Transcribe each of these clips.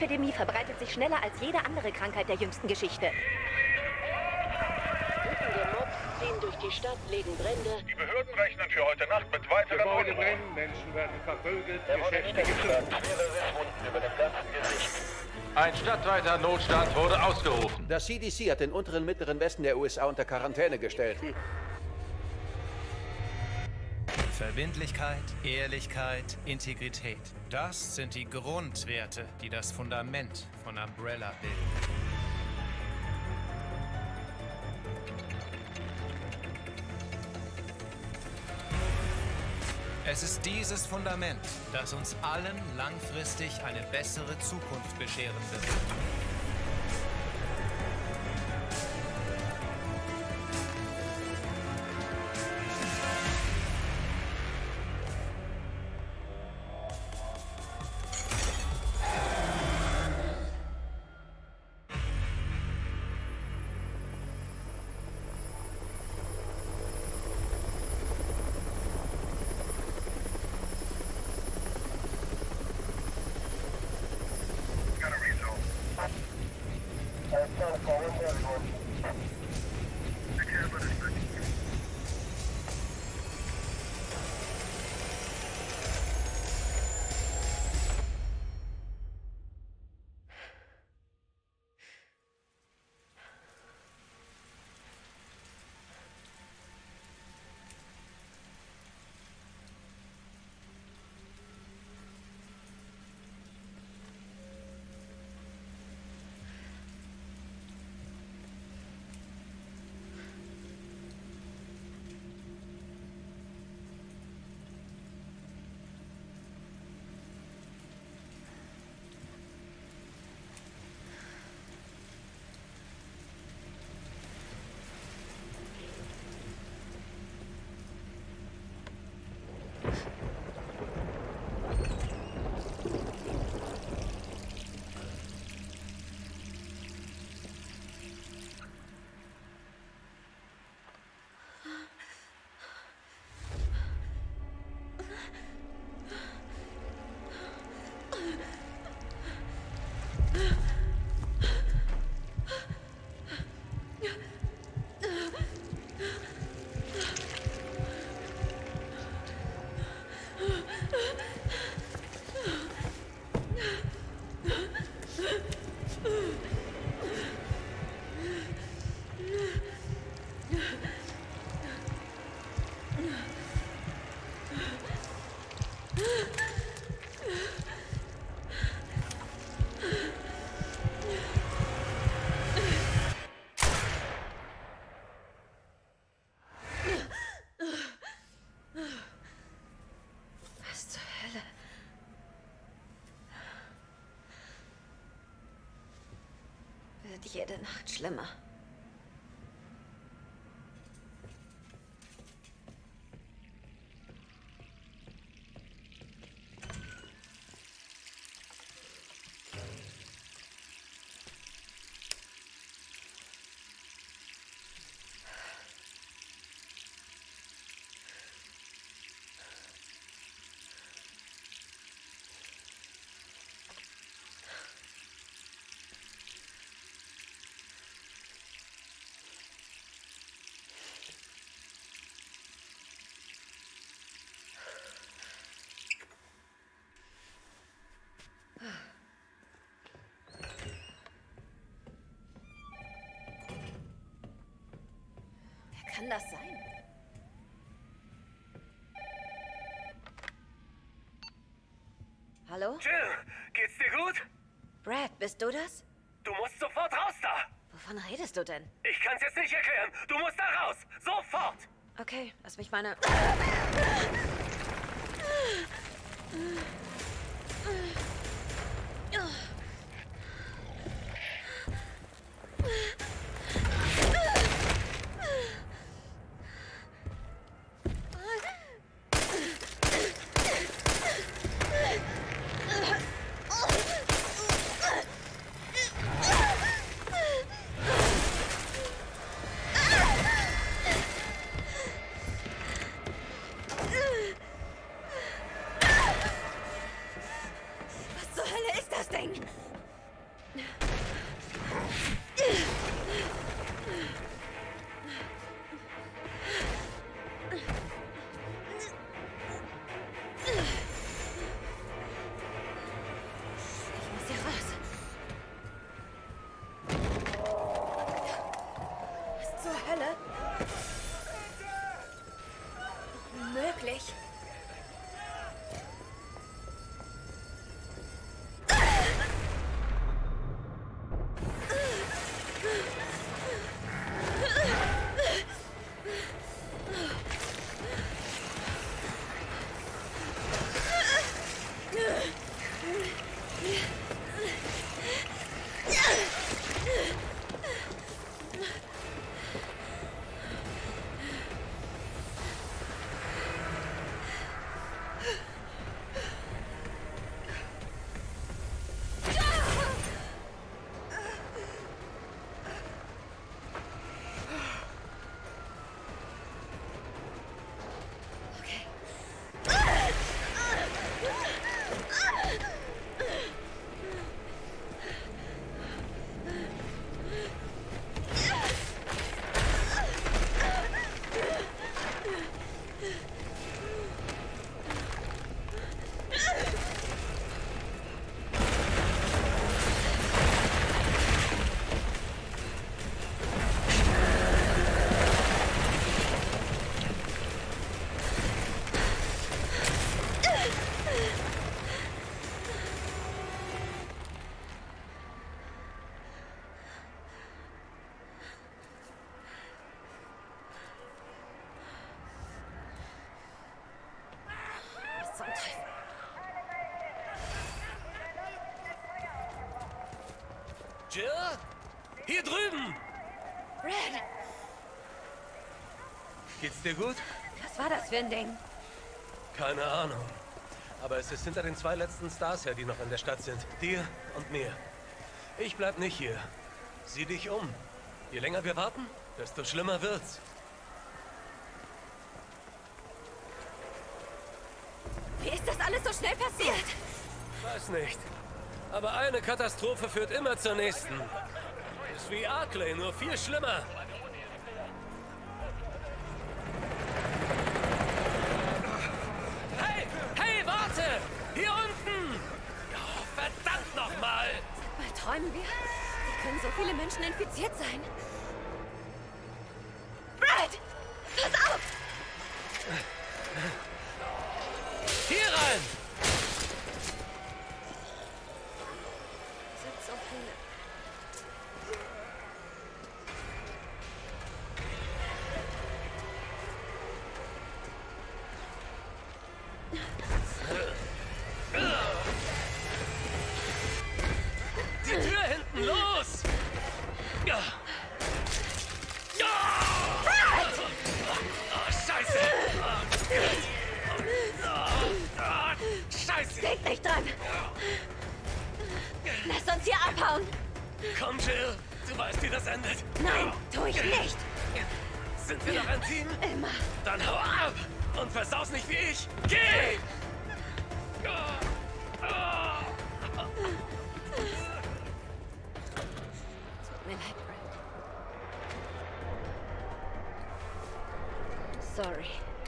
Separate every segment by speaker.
Speaker 1: Epidemie verbreitet sich schneller als jede andere Krankheit der jüngsten Geschichte.
Speaker 2: Wütende Mobs ziehen durch die Stadt, legen Brände.
Speaker 3: Die Behörden rechnen für heute Nacht mit weiteren
Speaker 4: Gebäude
Speaker 3: Unruhen.
Speaker 4: brennen, Menschen werden verprügelt,
Speaker 3: Er wurde
Speaker 4: Geschäfte
Speaker 3: niedergeschlagen.
Speaker 4: getötet.
Speaker 3: Mehrere Wunden über dem ganzen Gesicht.
Speaker 5: Ein stadtweiter Notstand wurde ausgerufen.
Speaker 6: Das CDC hat den unteren mittleren Westen der USA unter Quarantäne gestellt.
Speaker 7: Verbindlichkeit, Ehrlichkeit, Integrität. Das sind die Grundwerte, die das Fundament von Umbrella bilden. Es ist dieses Fundament, das uns allen langfristig eine bessere Zukunft bescheren wird.
Speaker 1: Jede Nacht schlimmer. Wer kann das sein? Hallo?
Speaker 8: Jill, geht's dir gut?
Speaker 1: Brad, bist du das?
Speaker 8: Du musst sofort raus da!
Speaker 1: Wovon redest du denn?
Speaker 8: Ich kann's jetzt nicht erklären. Du musst da raus! Sofort!
Speaker 1: Okay, lass mich meine...
Speaker 8: Jill? Hier drüben!
Speaker 1: Brad,
Speaker 8: Geht's dir gut?
Speaker 1: was war das für ein Ding?
Speaker 8: Keine Ahnung. Aber es ist hinter den 2 letzten Stars her, die noch in der Stadt sind. Dir und mir. Ich bleib nicht hier. Sieh dich um. Je länger wir warten, desto schlimmer wird's.
Speaker 1: Wie ist das alles so schnell passiert?
Speaker 8: Weiß nicht. Aber eine Katastrophe führt immer zur nächsten. Ist wie Arklay, nur viel schlimmer. Hey! Hey, warte! Hier unten! Oh, verdammt nochmal!
Speaker 1: Mal träumen wir? Wie können so viele Menschen infiziert sein? Brad! Pass auf!
Speaker 8: Hier rein!
Speaker 1: Es sind so viele.
Speaker 8: Die Tür hinten, los! Ja! Ja! Oh, Scheiße! Scheiße!
Speaker 1: Denk nicht dran! Lass uns hier abhauen!
Speaker 8: Komm, Jill! Du weißt, wie das endet.
Speaker 1: Nein, tu ich nicht!
Speaker 8: Sind wir noch ein Team?
Speaker 1: Immer!
Speaker 8: Dann hau ab! Und versaus nicht wie ich! Geh!
Speaker 1: Tut mir leid, Brad. Sorry.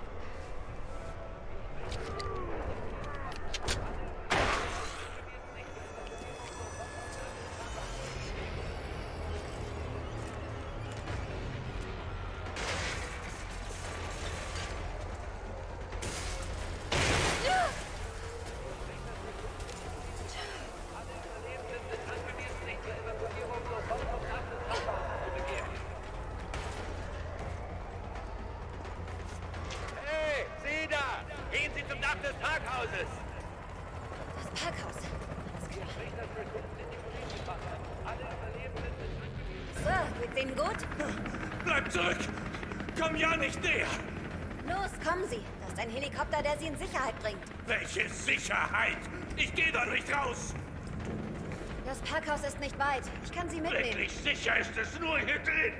Speaker 3: Hey, Sie da! Gehen Sie zum Dach des Parkhauses!
Speaker 1: Das Parkhaus. Alles klar. So, geht's Ihnen gut?
Speaker 4: Bleib zurück! Komm ja nicht näher!
Speaker 1: Los, kommen Sie. Das ist ein Helikopter, der Sie in Sicherheit bringt.
Speaker 4: Welche Sicherheit? Ich gehe da nicht raus!
Speaker 1: Das Parkhaus ist nicht weit. Ich kann Sie mitnehmen.
Speaker 4: Wirklich sicher ist es nur hier drin!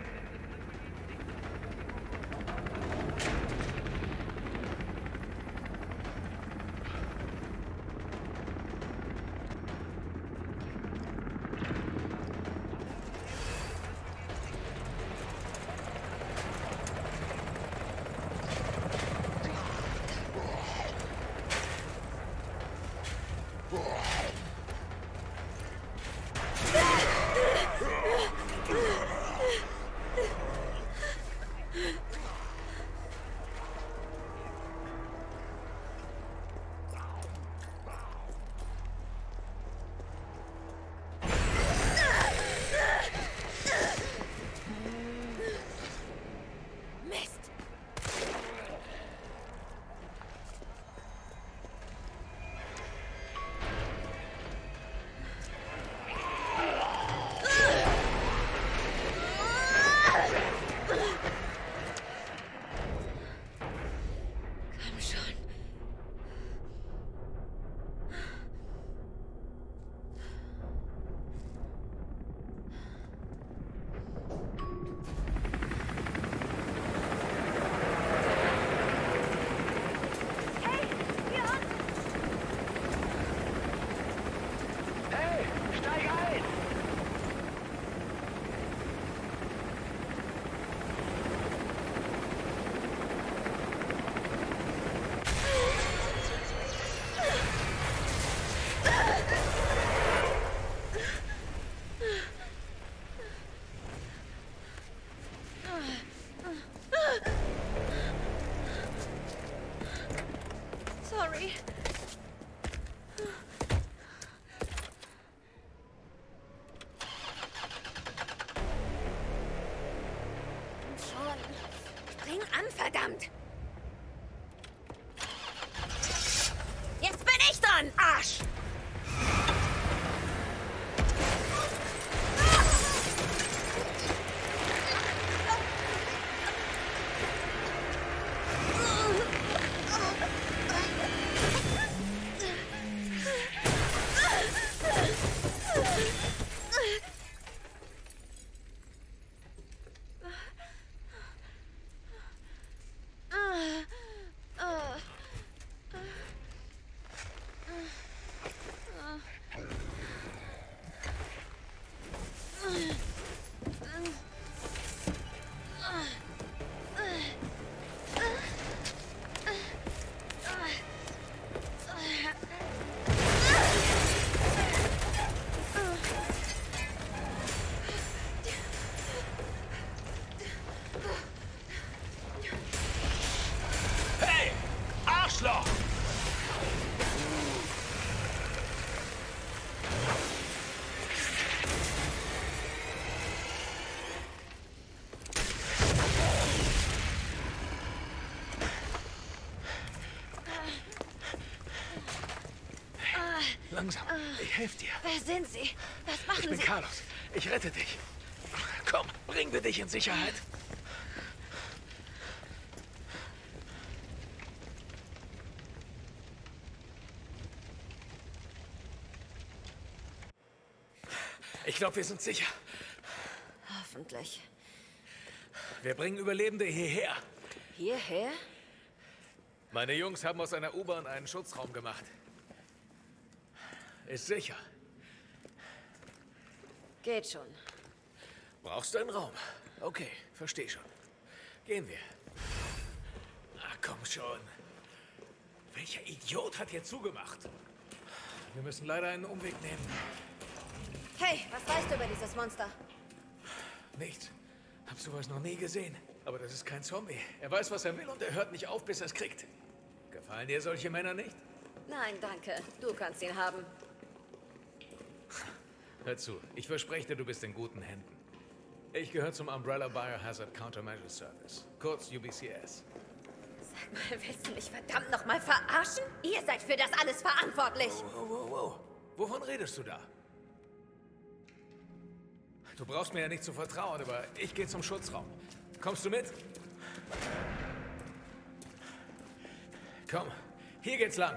Speaker 1: Mist. Komm schon. Hey, hier unten!
Speaker 3: Hey, steig ein!
Speaker 1: Sorry. Schon. Spring an, verdammt! Jetzt bin ich dran, Arsch! Ah!
Speaker 9: Ich helfe dir.
Speaker 1: Wer sind Sie? Was machen
Speaker 9: Ich bin
Speaker 1: Sie?
Speaker 9: Carlos. Ich rette dich. Komm, bringen wir dich in Sicherheit. Ich glaube, wir sind sicher.
Speaker 1: Hoffentlich.
Speaker 9: Wir bringen Überlebende hierher.
Speaker 1: Hierher?
Speaker 9: Meine Jungs haben aus einer U-Bahn einen Schutzraum gemacht. Ist sicher.
Speaker 1: Geht schon.
Speaker 9: Brauchst du einen Raum? Okay, versteh schon. Gehen wir. Na, komm schon. Welcher Idiot hat hier zugemacht? Wir müssen leider einen Umweg nehmen.
Speaker 1: Hey, was weißt du über dieses Monster?
Speaker 9: Nichts. Hab sowas noch nie gesehen. Aber das ist kein Zombie. Er weiß, was er will und er hört nicht auf, bis er es kriegt. Gefallen dir solche Männer nicht?
Speaker 1: Nein, danke. Du kannst ihn haben.
Speaker 9: Hör zu, ich verspreche dir, du bist in guten Händen. Ich gehöre zum Umbrella Biohazard Countermeasure Service, kurz UBCS.
Speaker 1: Sag mal, willst du mich verdammt nochmal verarschen? Ihr seid für das alles verantwortlich.
Speaker 9: Wow. Wovon redest du da? Du brauchst mir ja nicht zu vertrauen, aber ich gehe zum Schutzraum. Kommst du mit? Komm, hier geht's lang.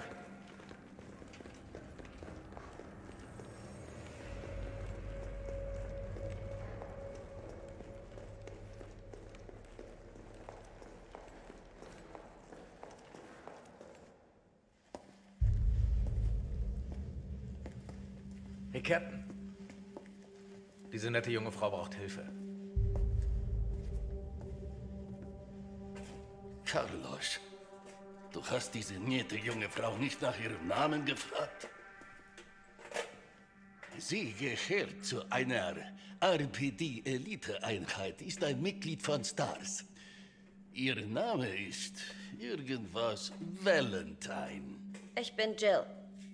Speaker 9: Hey, Captain. Diese nette junge Frau braucht Hilfe.
Speaker 10: Carlos, du hast diese nette junge Frau nicht nach ihrem Namen gefragt? Sie gehört zu einer RPD-Elite-Einheit, ist ein Mitglied von STARS. Ihr Name ist irgendwas Valentine.
Speaker 1: Ich bin Jill.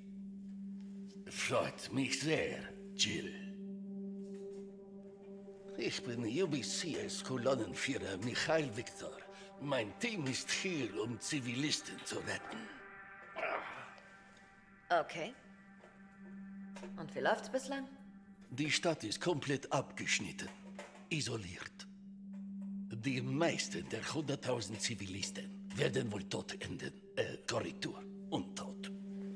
Speaker 10: Freut mich sehr, Jill. Ich bin UBCS-Kolonnenführer Michael Victor. Mein Team ist hier, um Zivilisten zu retten.
Speaker 1: Okay. Und wie läuft's bislang?
Speaker 10: Die Stadt ist komplett abgeschnitten, isoliert. Die meisten der 100.000 Zivilisten werden wohl tot enden. Korrektur, untot.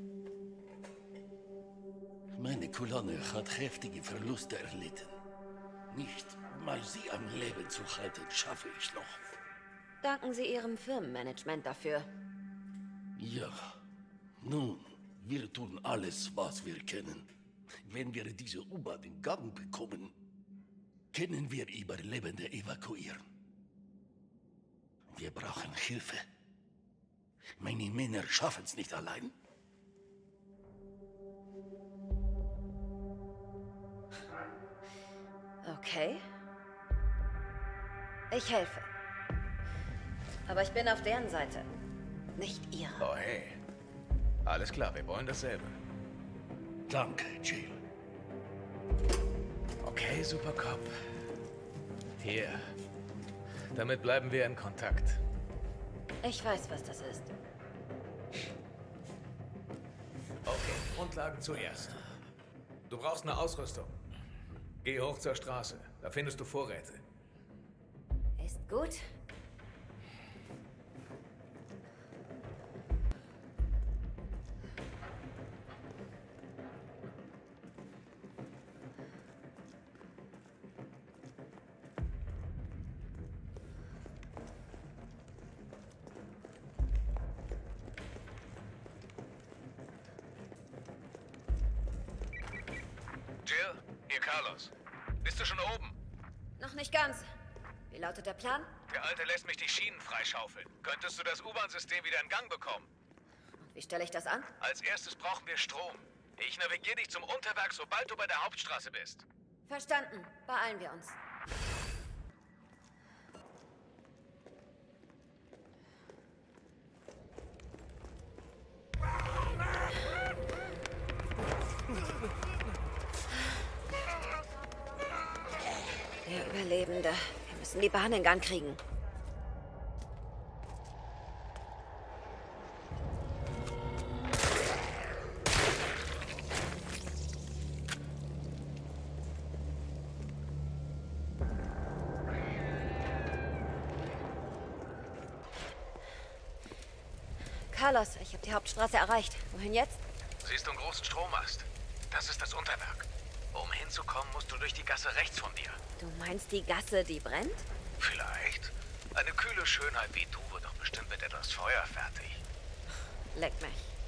Speaker 10: Meine Kolonne hat heftige Verluste erlitten. Nicht mal sie am Leben zu halten, schaffe ich noch.
Speaker 1: Danken Sie Ihrem Firmenmanagement dafür.
Speaker 10: Ja, nun, wir tun alles, was wir können. Wenn wir diese U-Bahn in Gang bekommen, können wir Überlebende evakuieren. Wir brauchen Hilfe. Meine Männer schaffen es nicht allein.
Speaker 1: Okay. Ich helfe. Aber ich bin auf deren Seite. Nicht ihre.
Speaker 9: Oh, hey. Alles klar, wir wollen dasselbe.
Speaker 10: Danke, Jill.
Speaker 9: Okay, Supercop. Hier. Damit bleiben wir in Kontakt.
Speaker 1: Ich weiß, was das ist.
Speaker 9: Okay, Grundlagen zuerst. Du brauchst eine Ausrüstung. Geh hoch zur Straße. Da findest du Vorräte.
Speaker 1: Ist gut.
Speaker 5: Jill, hier Carlos. Bist du schon oben?
Speaker 1: Noch nicht ganz. Wie lautet der Plan?
Speaker 5: Der Alte lässt mich die Schienen freischaufeln. Könntest du das U-Bahn-System wieder in Gang bekommen?
Speaker 1: Und wie stelle ich das an?
Speaker 5: Als erstes brauchen wir Strom. Ich navigiere dich zum Unterwerk, sobald du bei der Hauptstraße bist.
Speaker 1: Verstanden. Beeilen wir uns. Der Überlebende. Wir müssen die Bahn in Gang kriegen. Carlos, ich habe die Hauptstraße erreicht. Wohin jetzt?
Speaker 5: Siehst du einen großen Strommast? Das ist das Unterwerk. Um hinzukommen, musst du durch die Gasse rechts von dir.
Speaker 1: Du meinst die Gasse, die brennt?
Speaker 5: Vielleicht. Eine kühle Schönheit wie du wird doch bestimmt mit etwas Feuer fertig.
Speaker 1: Leck mich.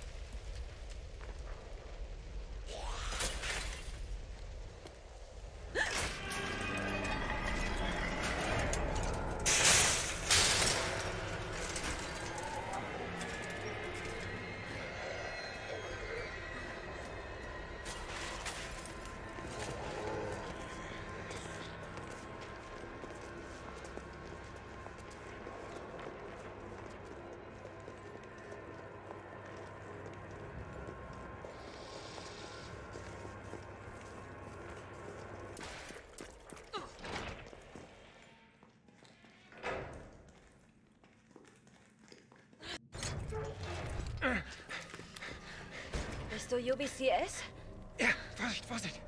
Speaker 1: Bist du UBCS?
Speaker 11: Ja, Vorsicht, Vorsicht.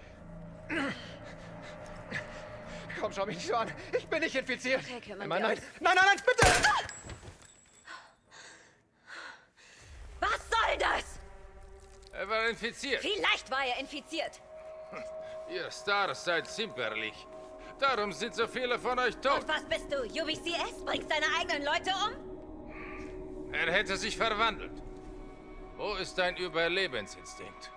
Speaker 11: Komm, schau mich nicht so an. Ich bin nicht infiziert.
Speaker 1: Okay, kümmern
Speaker 11: Nein,
Speaker 1: wir
Speaker 11: nein,
Speaker 1: uns.
Speaker 11: nein, nein, nein, bitte!
Speaker 1: Was soll das?
Speaker 3: Er war infiziert.
Speaker 1: Vielleicht war er infiziert.
Speaker 3: Ihr Stars seid zimperlich. Darum sind so viele von euch tot.
Speaker 1: Und was bist du? UBCS? Bringst deine eigenen Leute um?
Speaker 3: Er hätte sich verwandelt. Wo ist dein Überlebensinstinkt?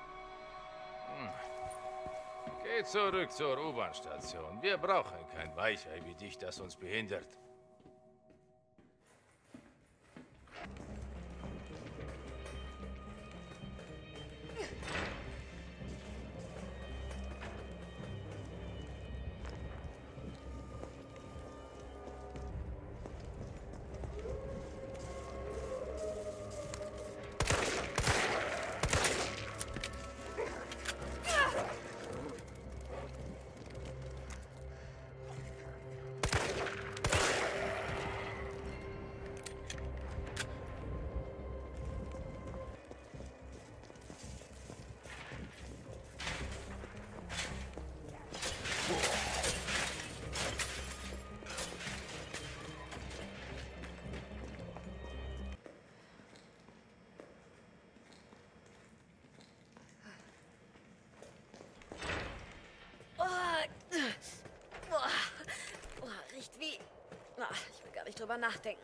Speaker 3: Geh zurück zur U-Bahn-Station. Wir brauchen kein Weichei wie dich, das uns behindert.
Speaker 1: Riecht wie... ich will gar nicht drüber nachdenken.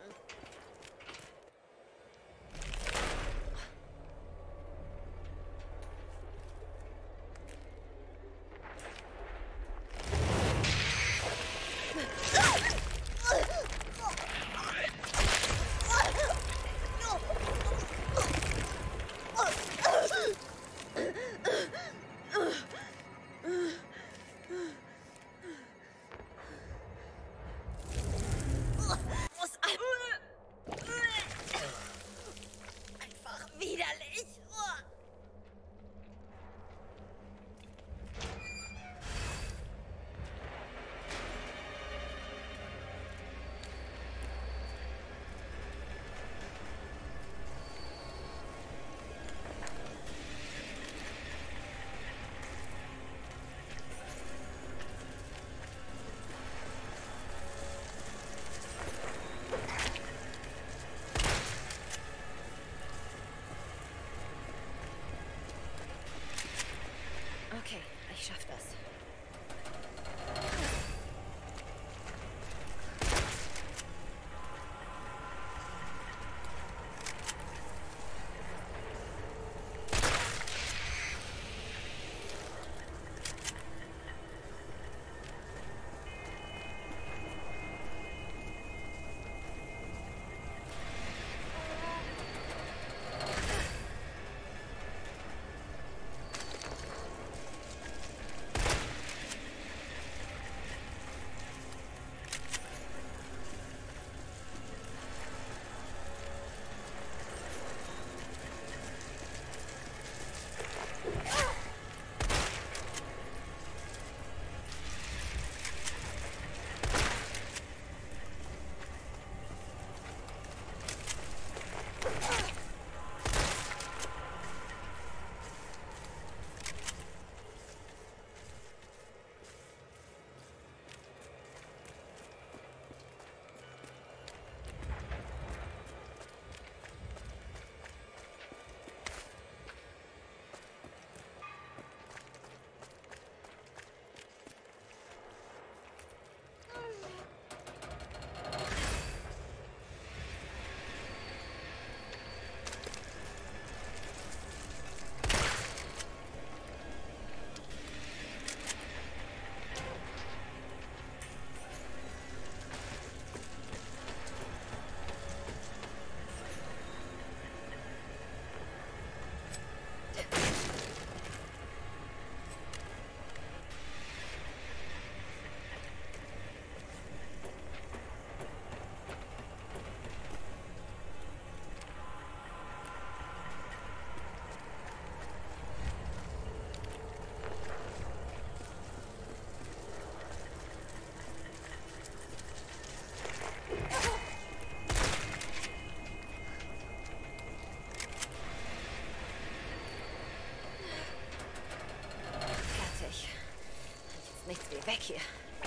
Speaker 1: Geh weg hier.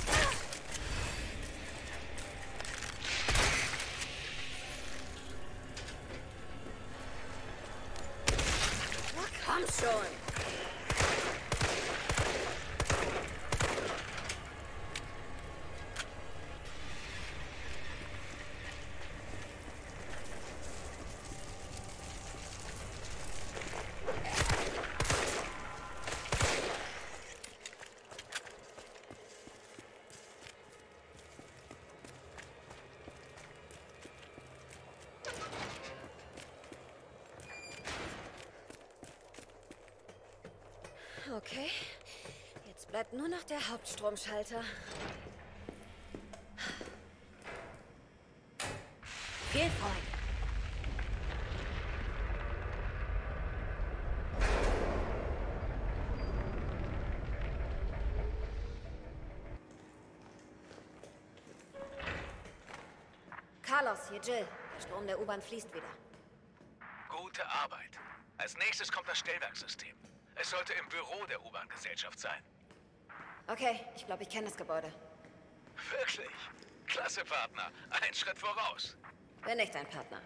Speaker 1: Na komm schon. Okay, jetzt bleibt nur noch der Hauptstromschalter. Viel Freude. Carlos, hier Jill. Der Strom der U-Bahn fließt wieder.
Speaker 5: Gute Arbeit. Als nächstes kommt das Stellwerkssystem. Es sollte im Büro der U-Bahn-Gesellschaft sein.
Speaker 1: Okay, ich glaube, ich kenne das Gebäude.
Speaker 5: Wirklich? Klasse, Partner. Ein Schritt voraus.
Speaker 1: Bin ich dein Partner.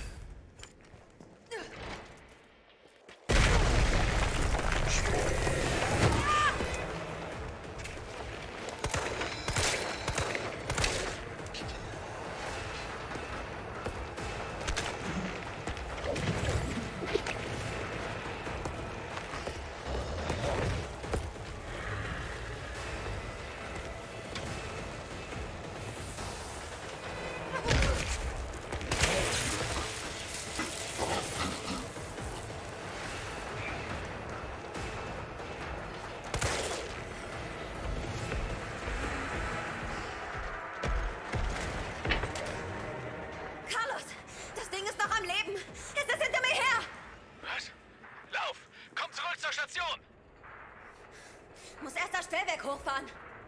Speaker 1: Muss erst das Stellwerk hochfahren.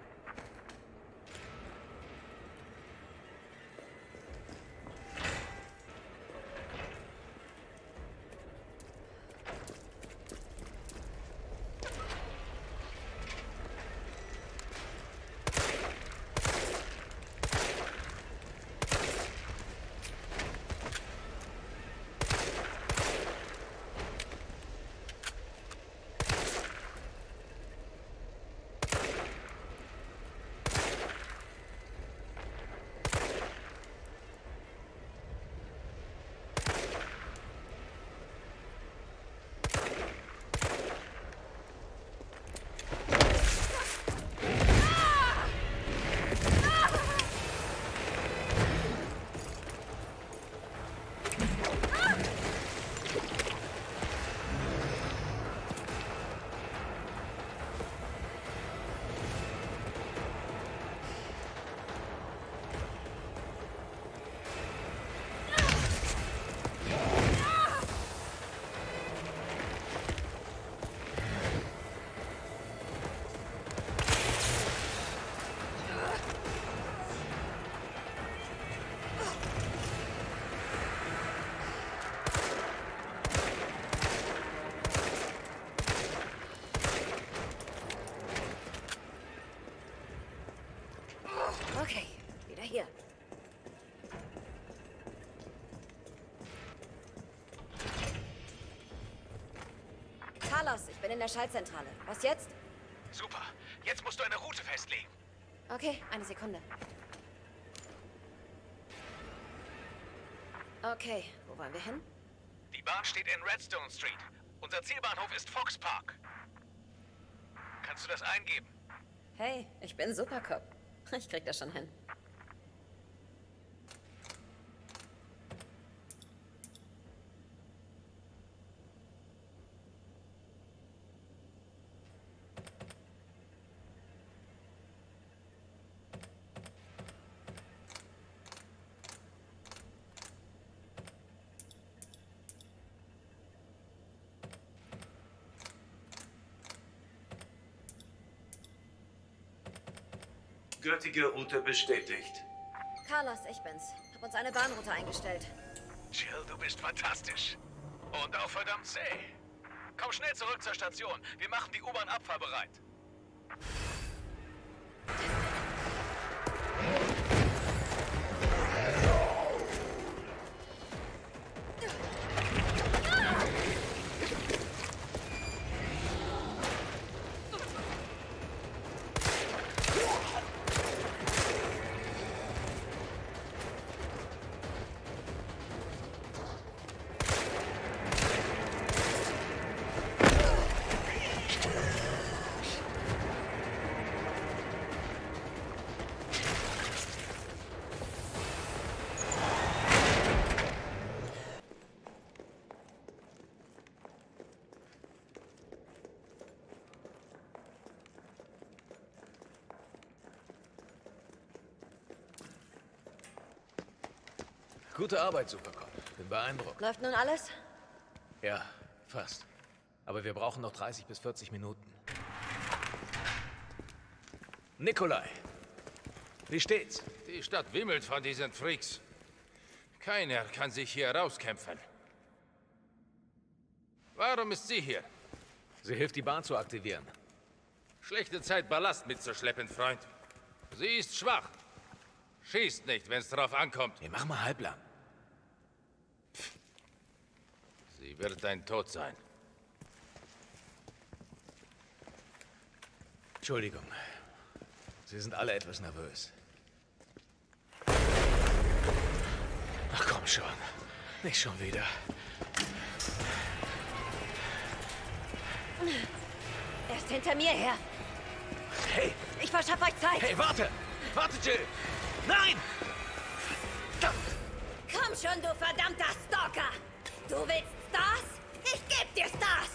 Speaker 1: Okay, wieder hier. Carlos, ich bin in der Schaltzentrale. Was jetzt?
Speaker 5: Super. Jetzt musst du eine Route festlegen.
Speaker 1: Okay, eine Sekunde. Okay, wo wollen wir hin?
Speaker 5: Die Bahn steht in Redstone Street. Unser Zielbahnhof ist Fox Park. Kannst du das eingeben?
Speaker 1: Hey, ich bin Supercop. Ich krieg das schon hin.
Speaker 4: Gültige Route bestätigt.
Speaker 1: Carlos, ich bin's. Hab uns eine Bahnroute eingestellt.
Speaker 5: Jill, du bist fantastisch. Und auch verdammt zäh. Komm schnell zurück zur Station. Wir machen die U-Bahn abfahrbereit.
Speaker 9: Gute Arbeit, Supercop. Bin beeindruckt.
Speaker 1: Läuft nun alles?
Speaker 9: Ja, fast. Aber wir brauchen noch 30 bis 40 Minuten. Nikolai, wie steht's?
Speaker 3: Die Stadt wimmelt von diesen Freaks. Keiner kann sich hier rauskämpfen. Warum ist sie hier?
Speaker 9: Sie hilft, die Bahn zu aktivieren.
Speaker 3: Schlechte Zeit, Ballast mitzuschleppen, Freund. Sie ist schwach. Schießt nicht, wenn es drauf ankommt.
Speaker 9: Wir machen mal halblang.
Speaker 3: Sie wird dein Tod sein.
Speaker 9: Entschuldigung. Sie sind alle etwas nervös. Ach komm schon. Nicht schon wieder.
Speaker 1: Er ist hinter mir her.
Speaker 9: Hey!
Speaker 1: Ich verschaffe euch Zeit.
Speaker 9: Hey, warte! Warte, Jill! Nein!
Speaker 1: Komm schon, du verdammter Stalker! Du willst Stars? Ich geb dir Stars!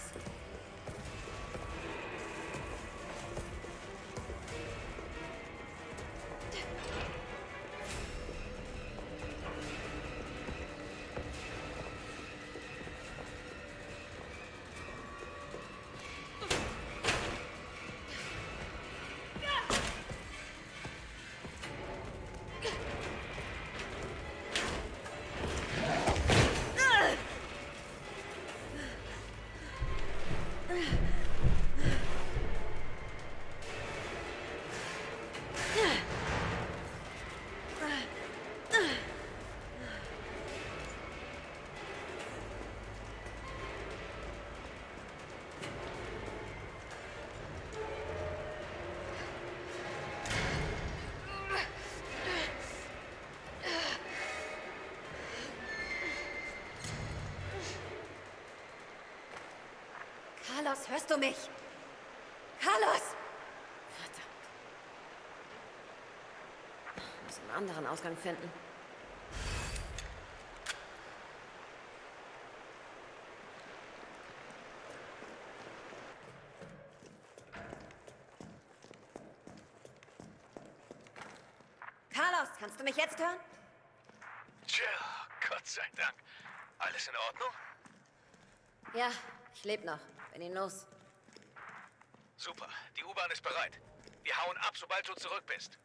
Speaker 1: Carlos, hörst du mich? Carlos! Verdammt. Ich muss einen anderen Ausgang finden. Carlos, kannst du mich jetzt hören?
Speaker 5: Jill, Gott sei Dank. Alles in Ordnung?
Speaker 1: Ja, ich lebe noch. Bin ihn los.
Speaker 5: Super, die U-Bahn ist bereit. Wir hauen ab, sobald du zurück bist.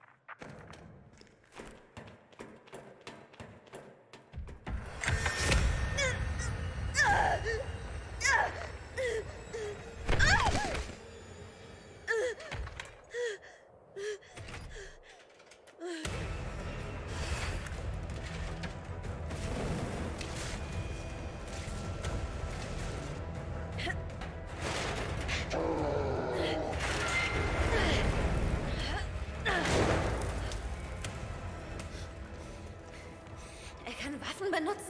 Speaker 1: Er kann Waffen benutzen?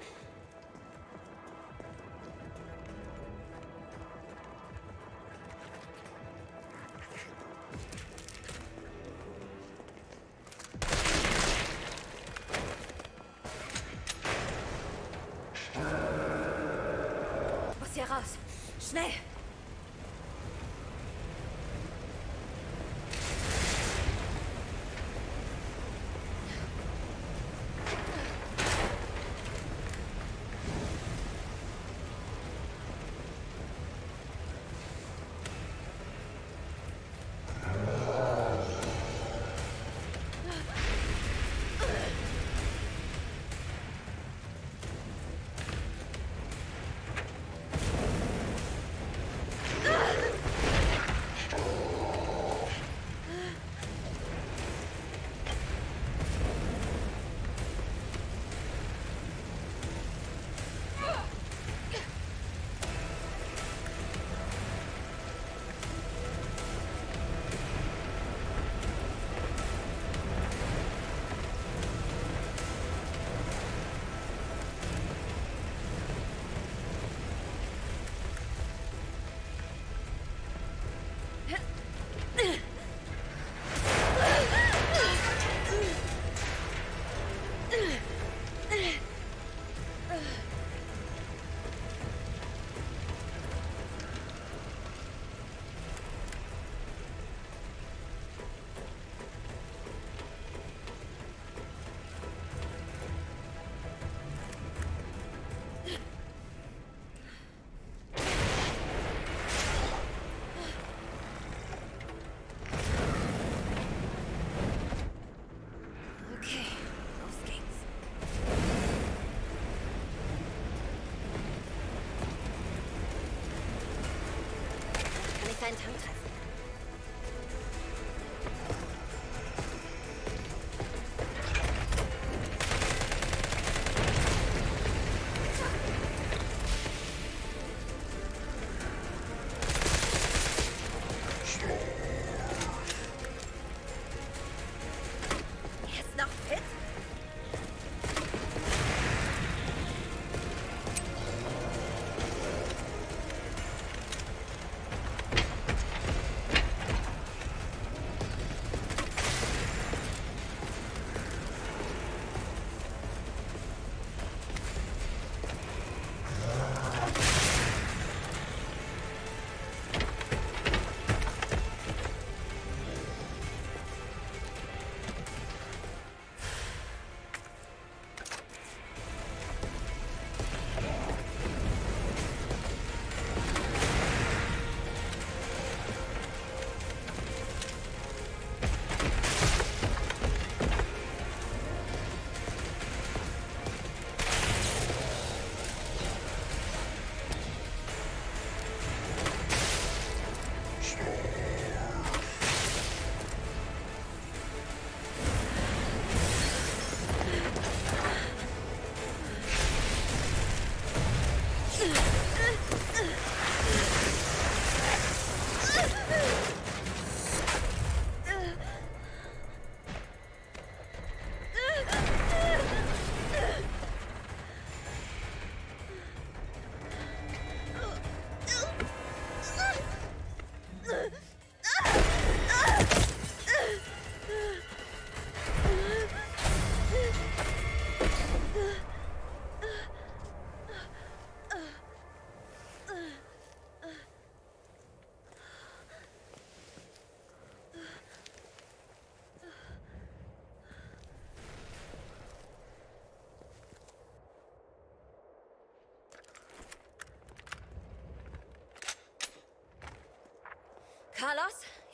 Speaker 1: Ich muss hier raus. Schnell!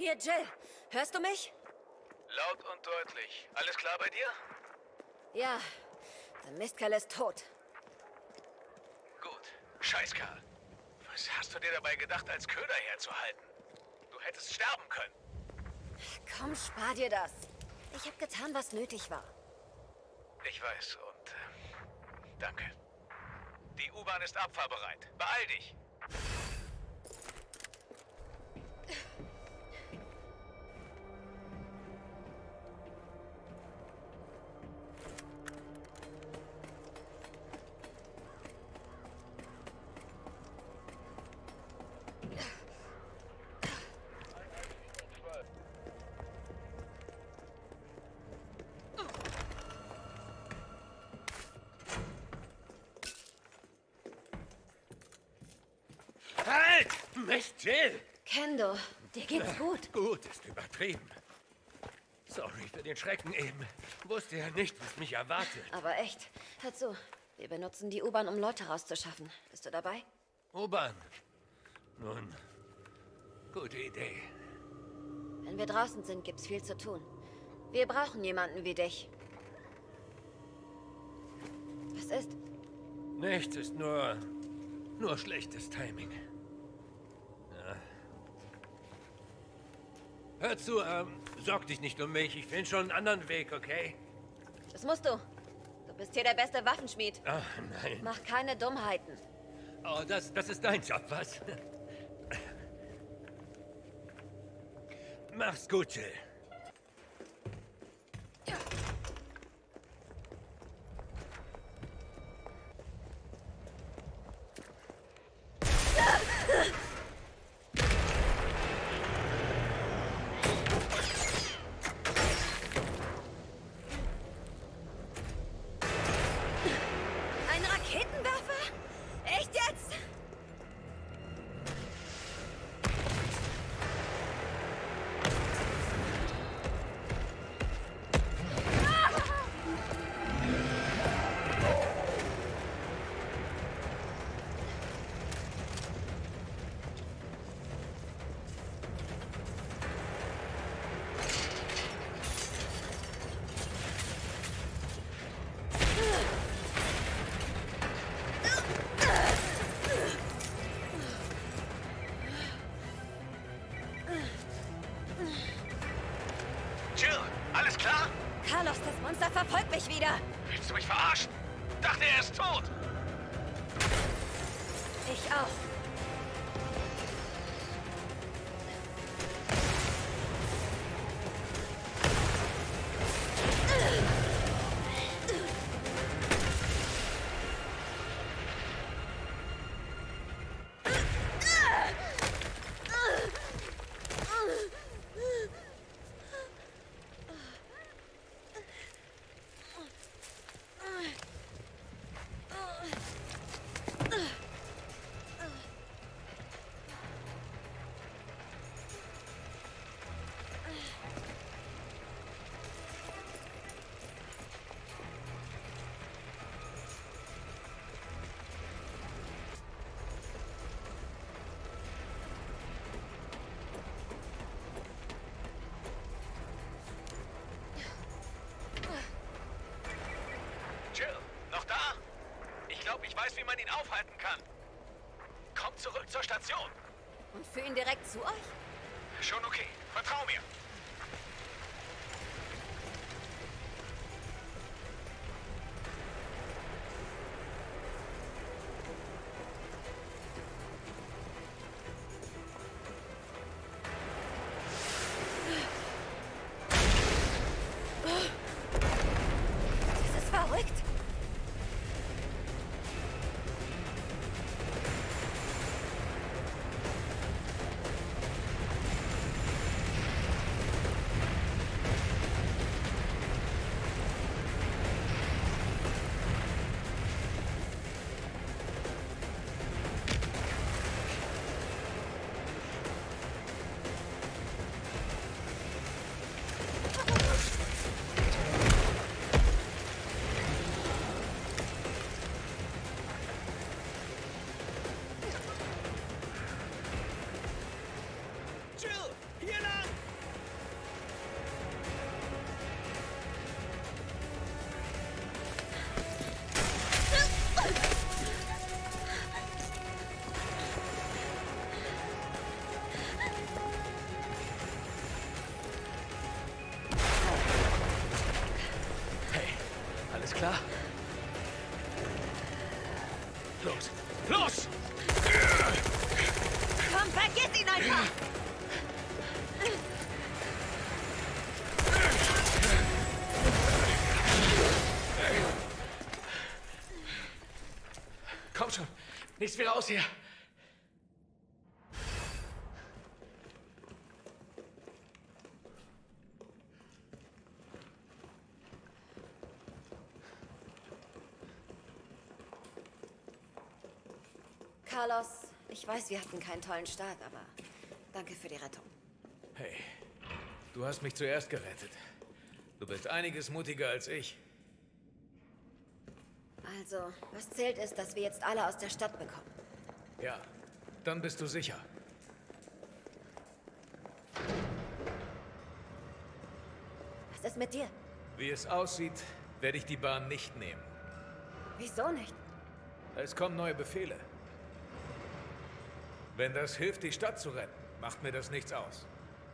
Speaker 1: Hier, Jill. Hörst du mich?
Speaker 5: Laut und deutlich. Alles klar bei dir?
Speaker 1: Ja. Der Mistkerl ist tot.
Speaker 5: Gut. Scheißkerl. Was hast du dir dabei gedacht, als Köder herzuhalten? Du hättest sterben können.
Speaker 1: Komm, spar dir das. Ich habe getan, was nötig war.
Speaker 5: Ich weiß und danke. Die U-Bahn ist abfahrbereit. Beeil dich.
Speaker 4: Halt! Mist, Jill!
Speaker 1: Kendo, dir geht's gut.
Speaker 4: Gut, ist übertrieben. Sorry für den Schrecken eben. Wusste ja nicht, was mich erwartet.
Speaker 1: Aber echt, hör zu. Wir benutzen die U-Bahn, um Leute rauszuschaffen. Bist du dabei?
Speaker 4: U-Bahn. Nun, gute Idee.
Speaker 1: Wenn wir draußen sind, gibt's viel zu tun. Wir brauchen jemanden wie dich. Was ist?
Speaker 4: Nichts, ist nur schlechtes Timing. Ja. Hör zu, sorg dich nicht um mich. Ich finde schon einen anderen Weg, okay?
Speaker 1: Das musst du. Du bist hier der beste Waffenschmied.
Speaker 4: Ach, nein.
Speaker 1: Mach keine Dummheiten.
Speaker 4: Oh, das ist dein Job, was? Mach's gut, Jill.
Speaker 1: Ein Raketenwerfer? Echt jetzt?
Speaker 5: Jill, alles klar?
Speaker 1: Carlos, das Monster verfolgt mich wieder.
Speaker 5: Willst du mich verarschen? Dachte, er ist tot.
Speaker 1: Ich auch.
Speaker 5: Jill, noch da? Ich glaube, ich weiß, wie man ihn aufhalten kann. Komm zurück zur Station.
Speaker 1: Und führ ihn direkt zu euch?
Speaker 5: Schon okay. Vertrau mir.
Speaker 1: Das ist verrückt.
Speaker 9: Klar? Los! Los!
Speaker 1: Komm, vergiss ihn einfach!
Speaker 9: Komm schon! Nichts wie raus hier!
Speaker 1: Carlos, ich weiß, wir hatten keinen tollen Start, aber danke für die Rettung.
Speaker 9: Hey, du hast mich zuerst gerettet. Du bist einiges mutiger als ich.
Speaker 1: Also, was zählt ist, dass wir jetzt alle aus der Stadt bekommen.
Speaker 9: Ja, dann bist du sicher.
Speaker 1: Was ist mit dir?
Speaker 9: Wie es aussieht, werde ich die Bahn nicht nehmen.
Speaker 1: Wieso nicht?
Speaker 9: Es kommen neue Befehle. Wenn das hilft, die Stadt zu retten, macht mir das nichts aus.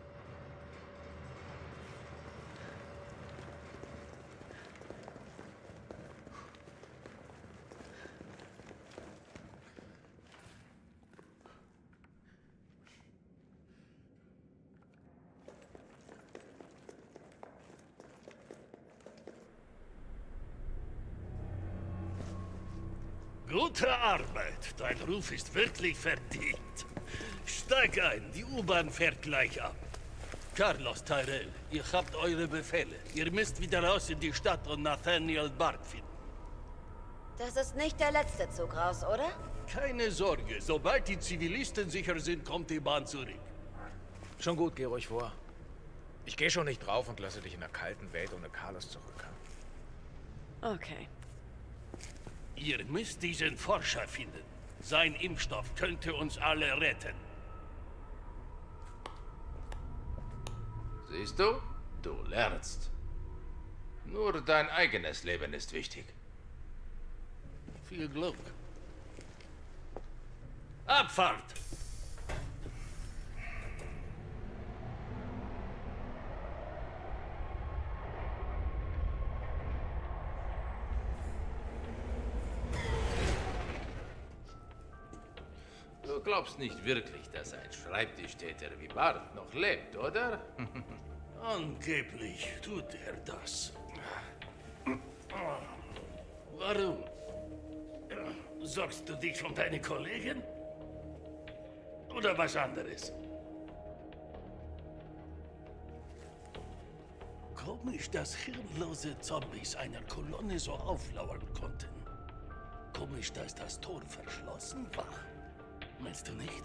Speaker 10: Gute Arbeit. Dein Ruf ist wirklich verdient. Steig ein, die U-Bahn fährt gleich ab. Carlos, Tyrell, ihr habt eure Befehle. Ihr müsst wieder raus in die Stadt und Nathaniel Bart finden.
Speaker 1: Das ist nicht der letzte Zug raus, oder?
Speaker 10: Keine Sorge, sobald die Zivilisten sicher sind, kommt die Bahn zurück.
Speaker 5: Schon gut, geh ruhig vor. Ich gehe schon nicht drauf und lasse dich in der kalten Welt ohne Carlos zurück.
Speaker 1: Okay.
Speaker 10: Ihr müsst diesen Forscher finden. Sein Impfstoff könnte uns alle retten.
Speaker 3: Siehst du? Du lernst. Nur dein eigenes Leben ist wichtig.
Speaker 10: Viel Glück. Abfahrt!
Speaker 3: Du glaubst nicht wirklich, dass ein Schreibtischtäter wie Bart noch lebt, oder?
Speaker 10: Angeblich tut er das. Warum? Sorgst du dich um deine Kollegen? Oder was anderes? Komisch, dass hirnlose Zombies einer Kolonne so auflauern konnten. Komisch, dass das Tor verschlossen war. Meinst du nicht?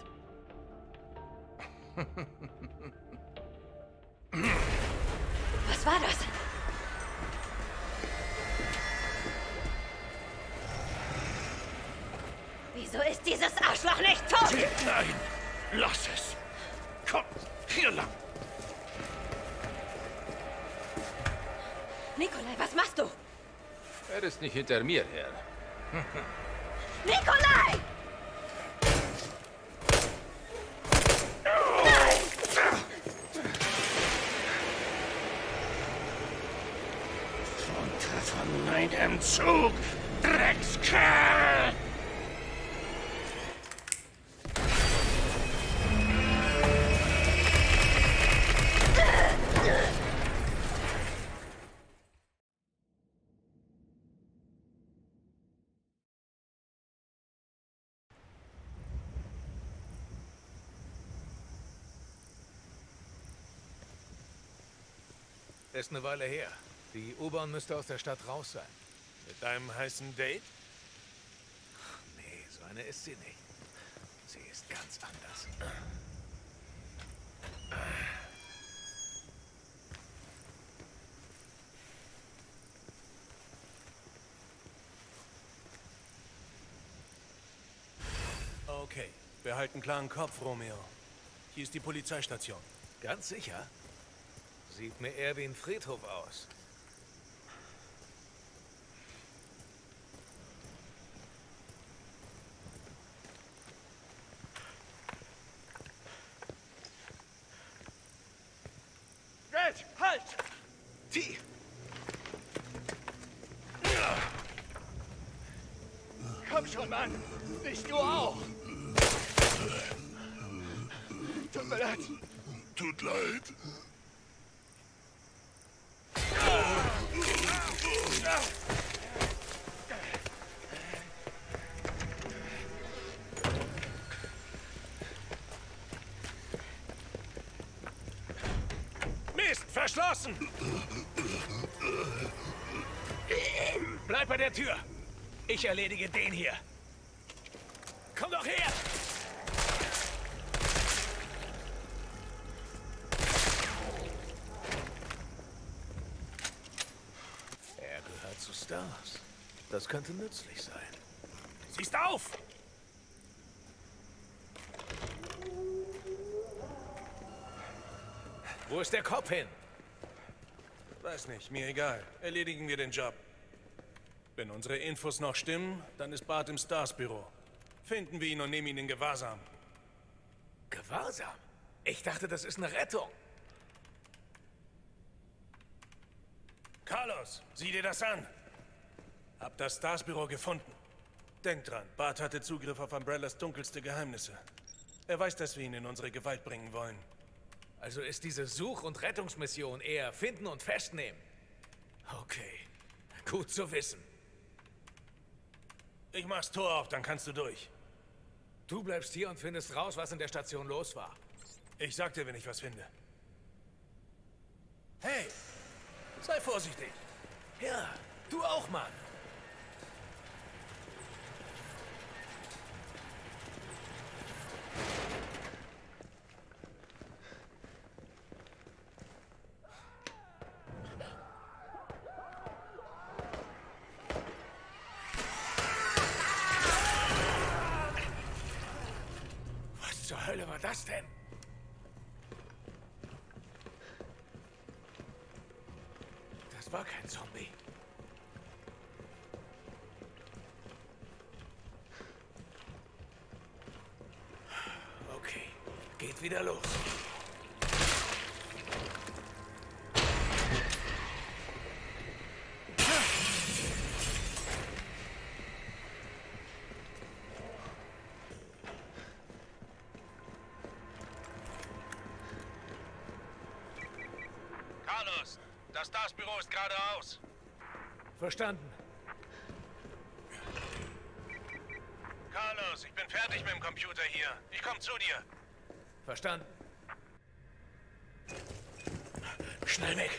Speaker 1: Was war das? Wieso ist dieses Arschloch nicht tot?
Speaker 10: Nein, lass es. Komm, hier lang.
Speaker 1: Nikolai, was machst du?
Speaker 3: Er ist nicht hinter mir her.
Speaker 1: Nikolai!
Speaker 10: Von meinem Zug, Dreckskerl!
Speaker 8: Ist eine Weile her. Die U-Bahn müsste aus der Stadt raus sein. Mit deinem heißen Date? Nee, so eine ist sie nicht. Sie ist ganz anders. Okay, wir halten klaren Kopf, Romeo. Hier ist die Polizeistation. Ganz sicher? Sieht mir eher wie ein Friedhof aus.
Speaker 11: Red, halt!
Speaker 10: Die!
Speaker 11: Oh Mann, nicht du auch. Tut mir leid.
Speaker 10: Tut leid.
Speaker 8: Mist, verschlossen! Bleib bei der Tür. Ich erledige den hier. Komm doch her!
Speaker 9: Er gehört zu Stars. Das könnte nützlich sein.
Speaker 8: Siehst auf!
Speaker 9: Wo ist der Kopf hin?
Speaker 8: Weiß nicht, mir egal. Erledigen wir den Job. Wenn unsere Infos noch stimmen, dann ist Bart im Stars-Büro. Finden wir ihn und nehmen ihn in Gewahrsam.
Speaker 9: Gewahrsam? Ich dachte, das ist eine Rettung.
Speaker 8: Carlos, sieh dir das an. Hab das Stars-Büro gefunden. Denk dran, Bart hatte Zugriff auf Umbrellas dunkelste Geheimnisse. Er weiß, dass wir ihn in unsere Gewalt bringen wollen.
Speaker 9: Also ist diese Such- und Rettungsmission eher finden und festnehmen. Okay, gut zu wissen.
Speaker 8: Ich mach's Tor auf, dann kannst du durch.
Speaker 9: Du bleibst hier und findest raus, was in der Station los war.
Speaker 8: Ich sag dir, wenn ich was finde. Hey, sei vorsichtig.
Speaker 9: Ja, du auch, Mann. Was zur Hölle war das denn? Das war kein Zombie. Okay, geht wieder los.
Speaker 5: Carlos, das Stars-Büro ist geradeaus.
Speaker 9: Verstanden.
Speaker 5: Carlos, ich bin fertig mit dem Computer hier. Ich komme zu dir.
Speaker 9: Verstanden. Schnell weg.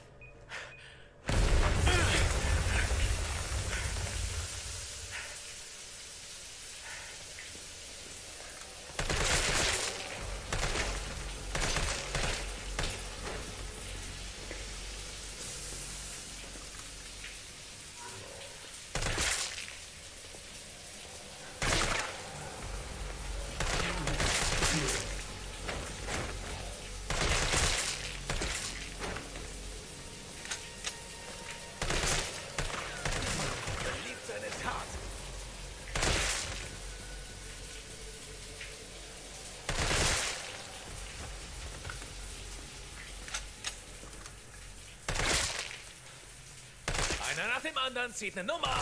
Speaker 9: Einer nach dem anderen zieht eine Nummer.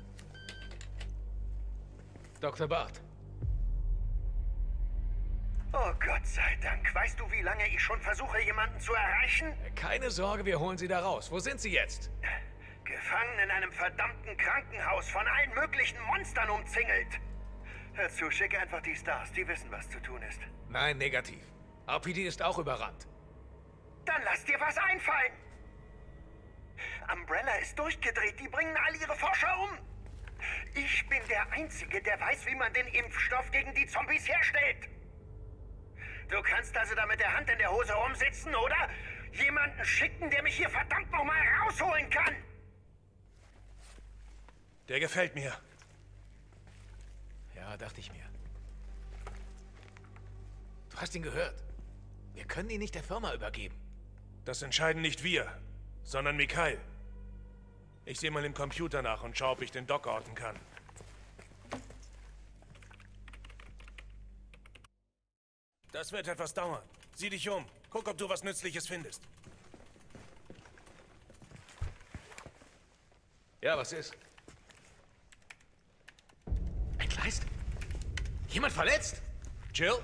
Speaker 9: Dr. Bart.
Speaker 12: Oh Gott sei Dank. Weißt du, wie lange ich schon versuche, jemanden zu erreichen?
Speaker 9: Keine Sorge, wir holen Sie da raus. Wo sind Sie jetzt?
Speaker 12: Gefangen in einem verdammten Krankenhaus, von allen möglichen Monstern umzingelt. Hör zu, schicke einfach die Stars. Die wissen, was zu tun ist.
Speaker 9: Nein, negativ. RPD ist auch überrannt.
Speaker 12: Dann lass dir was einfallen. Umbrella ist durchgedreht. Die bringen all ihre Forscher um. Ich bin der Einzige, der weiß, wie man den Impfstoff gegen die Zombies herstellt. Du kannst also da mit der Hand in der Hose rumsitzen, oder? Jemanden schicken, der mich hier verdammt nochmal rausholen kann.
Speaker 8: Der gefällt mir.
Speaker 9: Ja, dachte ich mir. Du hast ihn gehört. Wir können ihn nicht der Firma übergeben.
Speaker 8: Das entscheiden nicht wir, sondern Mikhail. Ich sehe mal im Computer nach und schaue, ob ich den Doc orten kann. Das wird etwas dauern. Sieh dich um. Guck, ob du was Nützliches findest.
Speaker 9: Ja, was ist? Entgleist? Jemand verletzt?
Speaker 8: Jill?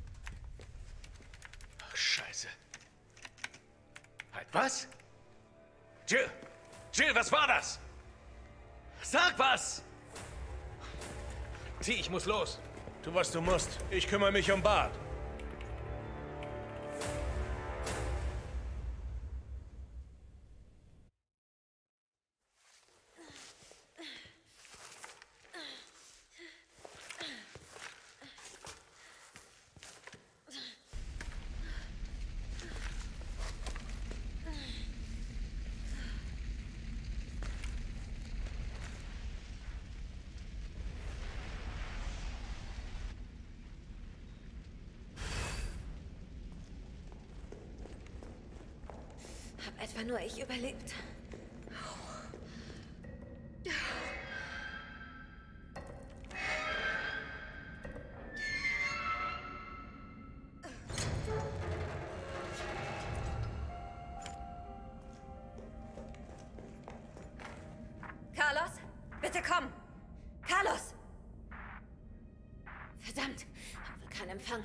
Speaker 9: Ach, Scheiße. Halt, was? Jill! Jill, was war das? Sag was! Sieh, ich muss los.
Speaker 8: Tu, was du musst. Ich kümmere mich um Bart.
Speaker 1: Hab etwa nur ich überlebt. Carlos, bitte komm! Carlos! Verdammt, hab wohl keinen Empfang.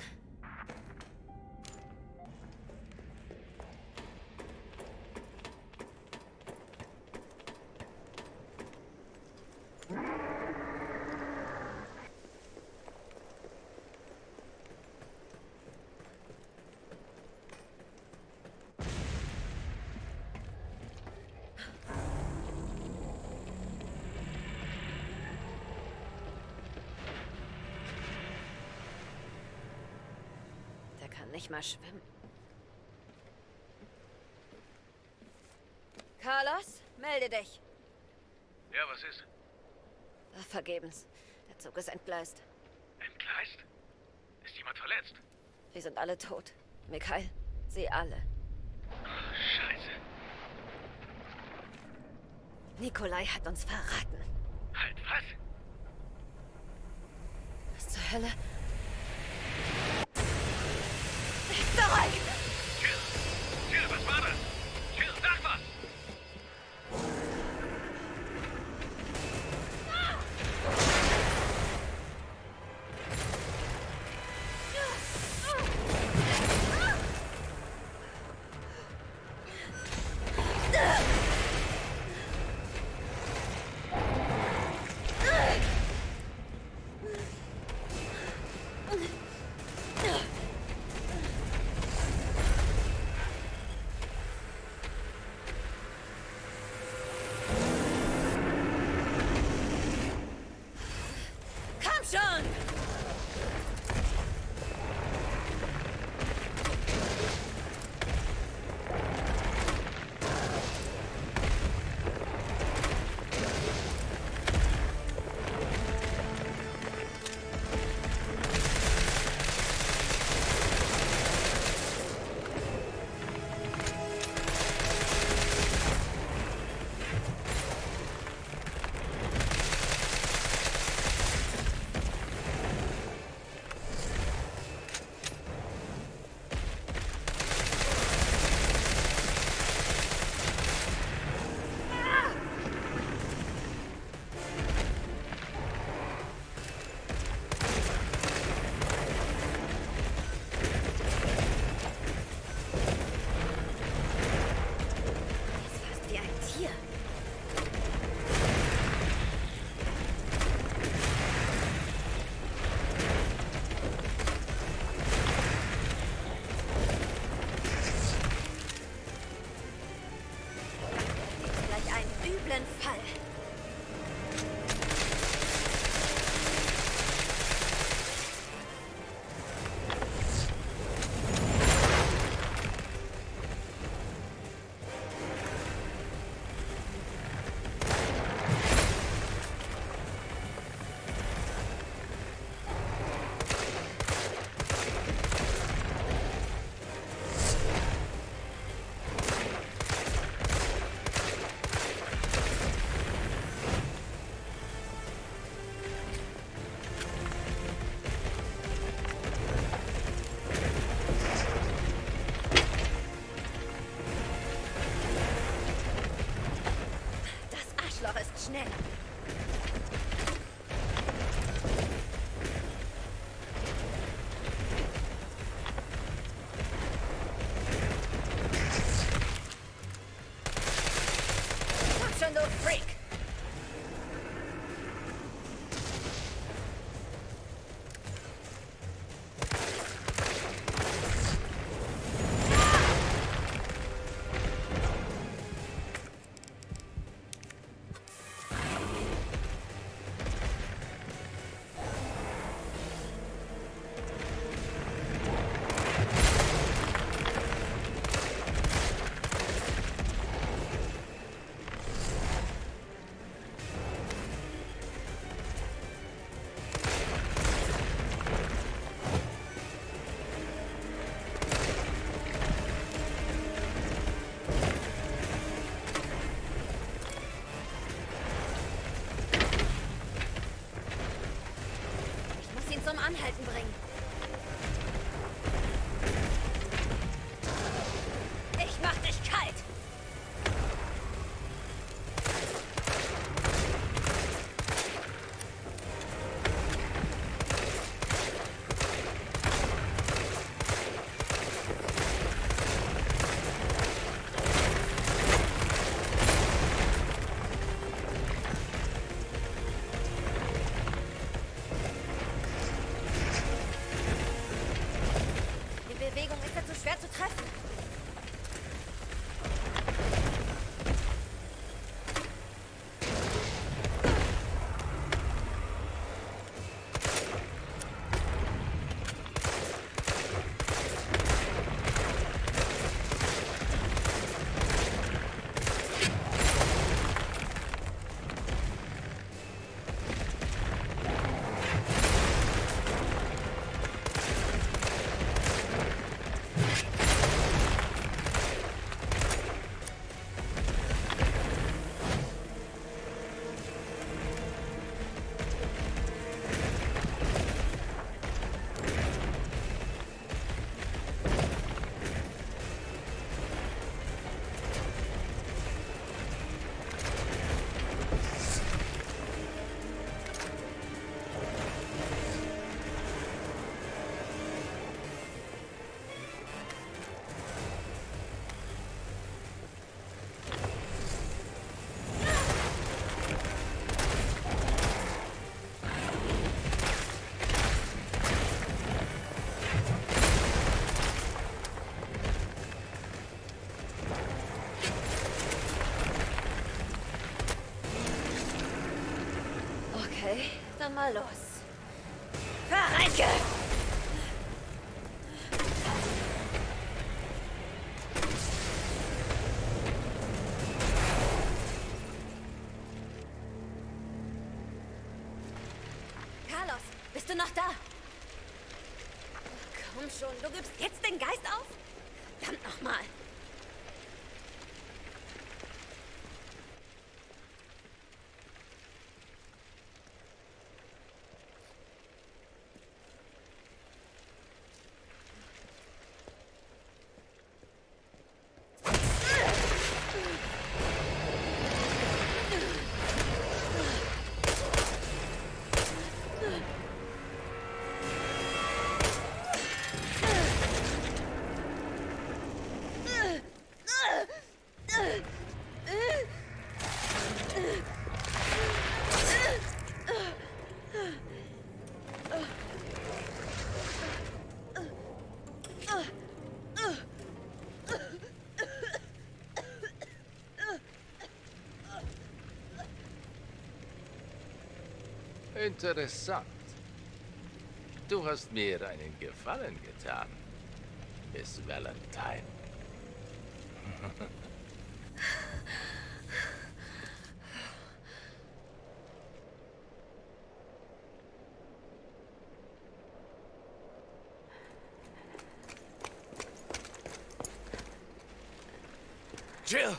Speaker 1: Nicht mal schwimmen. Carlos, melde dich.
Speaker 5: Ja, was ist?
Speaker 1: Ach, vergebens. Der Zug ist entgleist.
Speaker 5: Entgleist? Ist jemand verletzt?
Speaker 1: Sie sind alle tot. Mikhail, sie alle.
Speaker 5: Ach, Scheiße.
Speaker 1: Nikolai hat uns verraten.
Speaker 5: Halt, was?
Speaker 1: Was zur Hölle? Zurück!
Speaker 5: Jill, was war das? Jill, sag was!
Speaker 1: Essen bringen. Ich mach dich kalt! Bewegung ist ja zu schwer zu treffen. Okay, dann mal los. Verreike! Carlos, bist du noch da? Komm schon, du gibst jetzt den Geist auf? Verdammt nochmal!
Speaker 3: Interessant. Du hast mir einen Gefallen getan, Miss Valentine.
Speaker 9: Jill!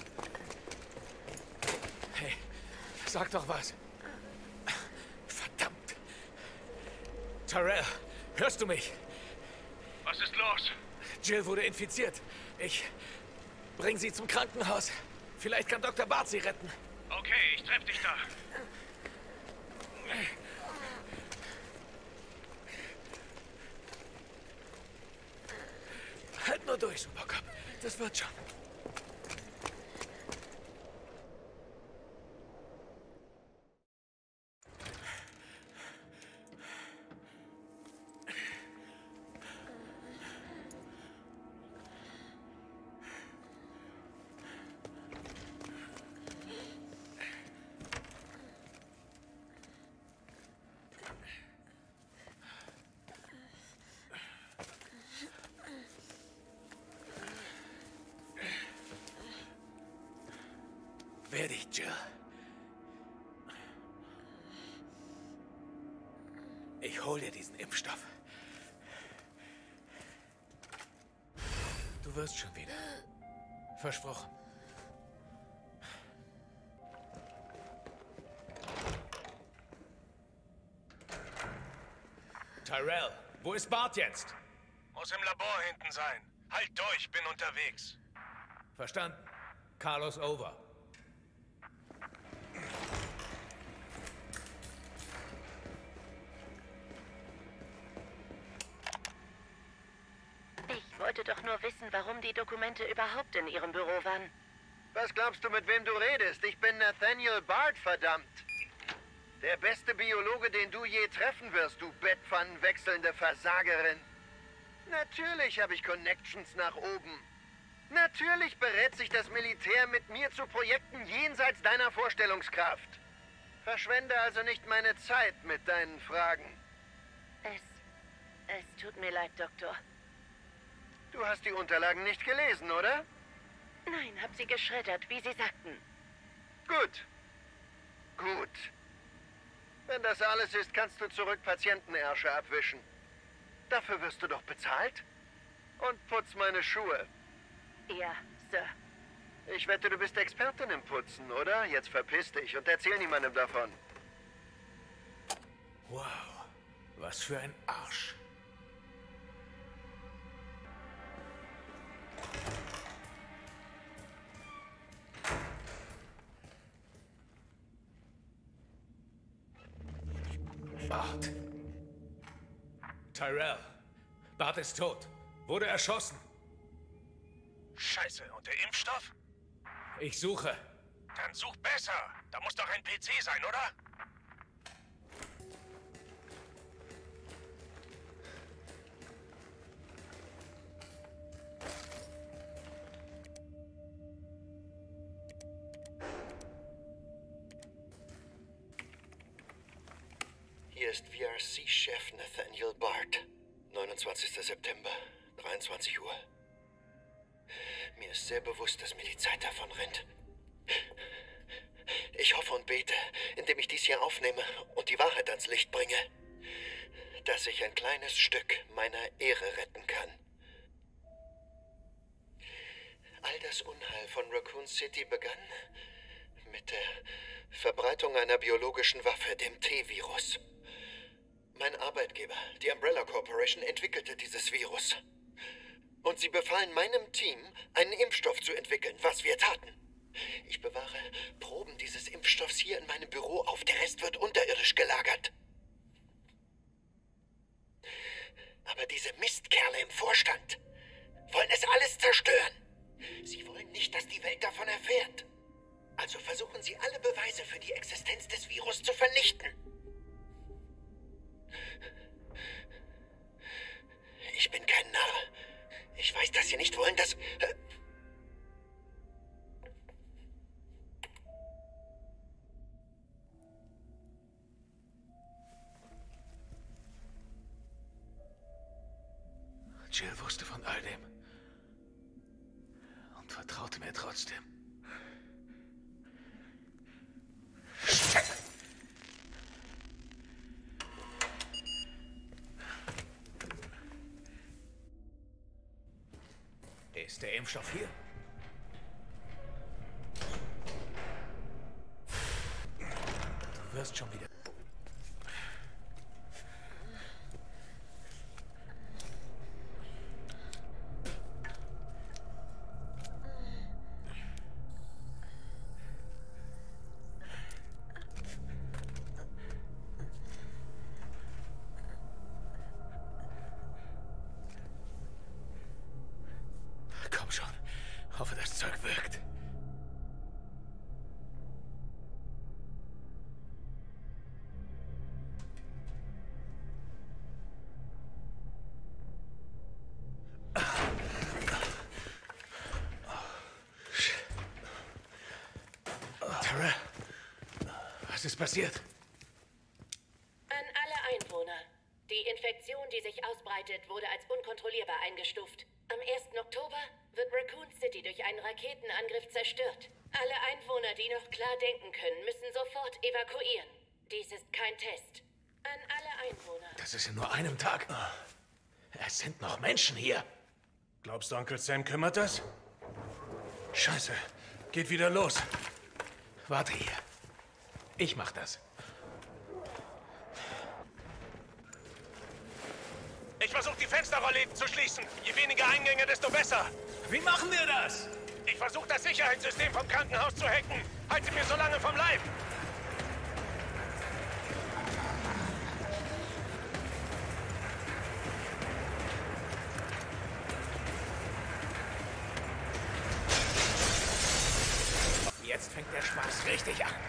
Speaker 9: Hey, sag doch was. Verdammt. Tyrell, hörst du mich?
Speaker 5: Was ist los?
Speaker 9: Jill wurde infiziert. Ich bring sie zum Krankenhaus. Vielleicht kann Dr. Bart sie retten.
Speaker 5: Okay, ich treff dich da.
Speaker 9: Halt nur durch, Supercop. Das wird schon. Wehr dich, Jill. Ich hol dir diesen Impfstoff. Du wirst schon wieder. Versprochen. Tyrell, wo ist Bart jetzt?
Speaker 5: Muss im Labor hinten sein. Halt durch, bin unterwegs.
Speaker 9: Verstanden. Carlos over.
Speaker 2: Ich wollte doch nur wissen, warum die Dokumente überhaupt in Ihrem Büro waren.
Speaker 12: Was glaubst du, mit wem du redest? Ich bin Nathaniel Bard, verdammt. Der beste Biologe, den du je treffen wirst, du bettpfannenwechselnde Versagerin. Natürlich habe ich Connections nach oben. Natürlich berät sich das Militär mit mir zu Projekten jenseits deiner Vorstellungskraft. Verschwende also nicht meine Zeit mit deinen Fragen.
Speaker 2: Es tut mir leid, Doktor.
Speaker 12: Du hast die Unterlagen nicht gelesen, oder?
Speaker 2: Nein, hab sie geschreddert, wie Sie sagten.
Speaker 12: Gut. Gut. Wenn das alles ist, kannst du zurück Patientenärsche abwischen. Dafür wirst du doch bezahlt? Und putz meine Schuhe.
Speaker 2: Ja, Sir.
Speaker 12: Ich wette, du bist Expertin im Putzen, oder? Jetzt verpiss dich und erzähl niemandem davon.
Speaker 9: Wow, was für ein Arsch. Bart. Tyrell. Bart ist tot. Wurde erschossen.
Speaker 5: Scheiße, und der Impfstoff?
Speaker 9: Ich suche.
Speaker 5: Dann such besser. Da muss doch ein PC sein, oder?
Speaker 12: Hier ist VRC-Chef Nathaniel Bard. 29. September, 23 Uhr. Mir ist sehr bewusst, dass mir die Zeit davon rennt. Ich hoffe und bete, indem ich dies hier aufnehme und die Wahrheit ans Licht bringe, dass ich ein kleines Stück meiner Ehre retten kann. All das Unheil von Raccoon City begann mit der Verbreitung einer biologischen Waffe, dem T-Virus. Mein Arbeitgeber, die Umbrella Corporation, entwickelte dieses Virus. Und sie befahlen meinem Team, einen Impfstoff zu entwickeln, was wir taten. Ich bewahre Proben dieses Impfstoffs hier in meinem Büro auf. Der Rest wird unterirdisch gelagert. Aber diese Mistkerle im Vorstand wollen es alles zerstören. Sie wollen nicht, dass die Welt davon erfährt. Also versuchen sie, alle Beweise für die Existenz des Virus zu vernichten. Ich bin kein Narr. Ich weiß, dass Sie nicht wollen, dass...
Speaker 9: Jill wusste von all dem. Und vertraute mir trotzdem. Ist der Impfstoff hier? Du wirst schon wieder... Komm schon. Hoffe, das Zeug wirkt. Tara, was ist passiert?
Speaker 2: An alle Einwohner. Die Infektion, die sich ausbreitet, wurde als unkontrollierbar eingestuft. Am 1. Oktober wird Raccoon City durch einen Raketenangriff zerstört. Alle Einwohner, die noch klar denken können, müssen sofort evakuieren. Dies ist kein Test. An alle Einwohner.
Speaker 9: Das ist in nur einem Tag. Es sind noch Menschen hier.
Speaker 5: Glaubst du, Onkel Sam kümmert das?
Speaker 9: Scheiße. Geht wieder los. Warte hier. Ich mach das.
Speaker 5: versuche, die Fensterrolle zu schließen. Je weniger Eingänge, desto besser.
Speaker 9: Wie machen wir das?
Speaker 5: Ich versuche, das Sicherheitssystem vom Krankenhaus zu hacken. Halt sie mir so lange vom Leib.
Speaker 9: Jetzt fängt der Spaß richtig an.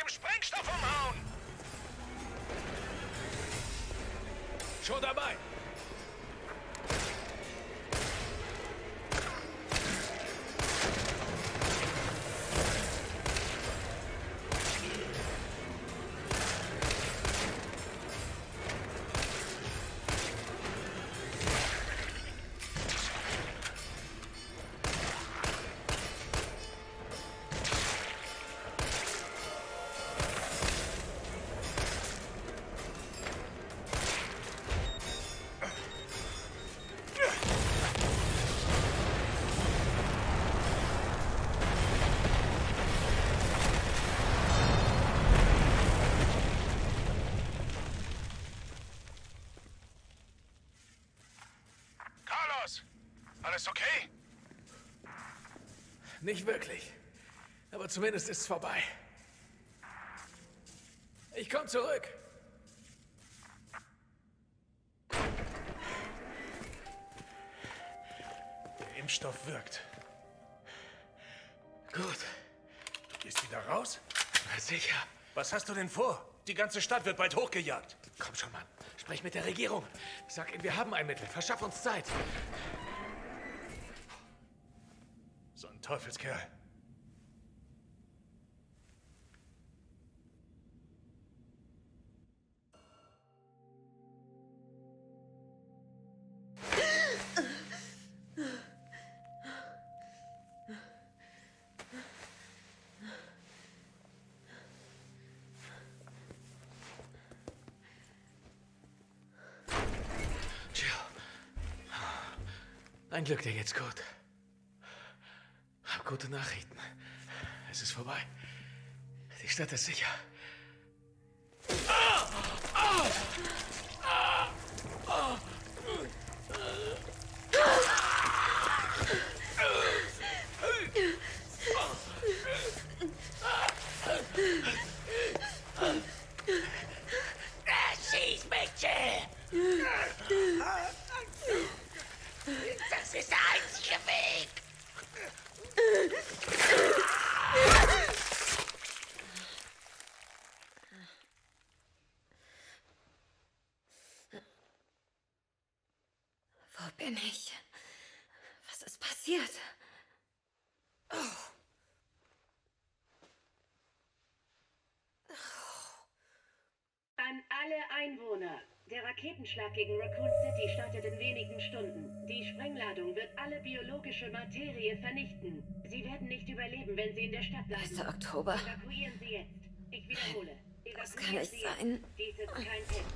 Speaker 5: dem Sprengstoff umhauen!
Speaker 9: Schon dabei!
Speaker 5: Alles okay?
Speaker 9: Nicht wirklich. Aber zumindest ist es vorbei. Ich komme zurück.
Speaker 8: Der Impfstoff wirkt.
Speaker 9: Gut.
Speaker 8: Du gehst wieder raus?
Speaker 9: Na sicher.
Speaker 8: Was hast du denn vor? Die ganze Stadt wird bald hochgejagt.
Speaker 9: Komm schon, Mann. Sprech mit der Regierung. Sag ihnen, wir haben ein Mittel. Verschaff uns Zeit.
Speaker 8: So ein Teufelskerl.
Speaker 9: Ein Glück, dir geht's gut. Hab gute Nachrichten. Es ist vorbei. Die Stadt ist sicher.
Speaker 10: Schieß mich, Jill! Das ist der einzige Weg!
Speaker 1: Wo bin ich? Was ist passiert? Oh.
Speaker 2: An alle Einwohner. Der Raketenschlag gegen Raccoon City startet in wenigen Stunden. Die Sprengladung wird alle biologische Materie vernichten. Sie werden nicht überleben, wenn sie in der Stadt bleiben.
Speaker 1: 1. Oktober.
Speaker 2: Evakuieren Sie jetzt. Ich wiederhole.
Speaker 1: Das kann nicht sein.
Speaker 2: Dies ist kein Test.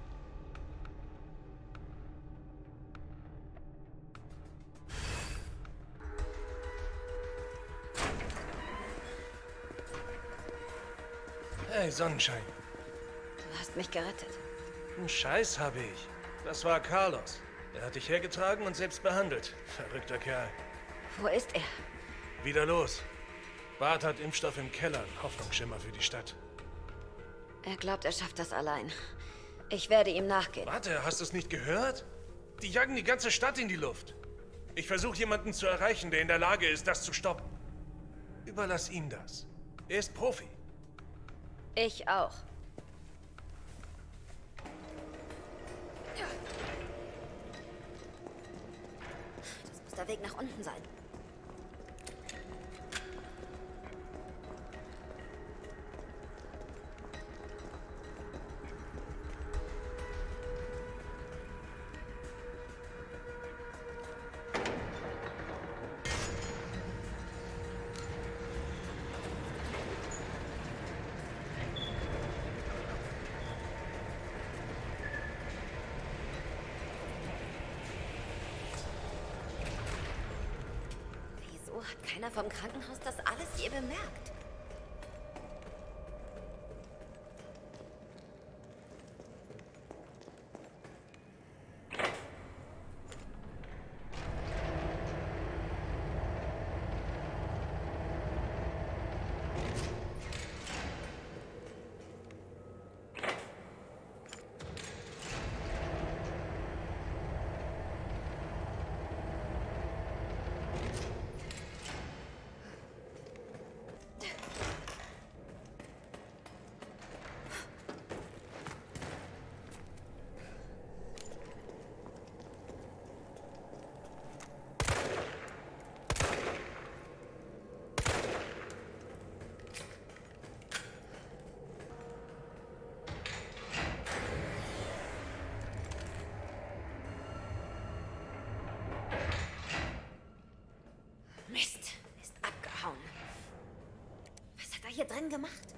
Speaker 8: Hey, Sonnenschein.
Speaker 1: Du hast mich gerettet.
Speaker 8: Einen Scheiß habe ich. Das war Carlos. Er hat dich hergetragen und selbst behandelt. Verrückter Kerl.
Speaker 1: Wo ist er?
Speaker 8: Wieder los. Bart hat Impfstoff im Keller. Ein Hoffnungsschimmer für die Stadt.
Speaker 1: Er glaubt, er schafft das allein. Ich werde ihm nachgehen.
Speaker 8: Warte, hast du es nicht gehört? Die jagen die ganze Stadt in die Luft. Ich versuche jemanden zu erreichen, der in der Lage ist, das zu stoppen. Überlass ihm das. Er ist Profi.
Speaker 1: Ich auch. Das muss der Weg nach unten sein. Hat keiner vom Krankenhaus das alles je bemerkt? hier drin gemacht?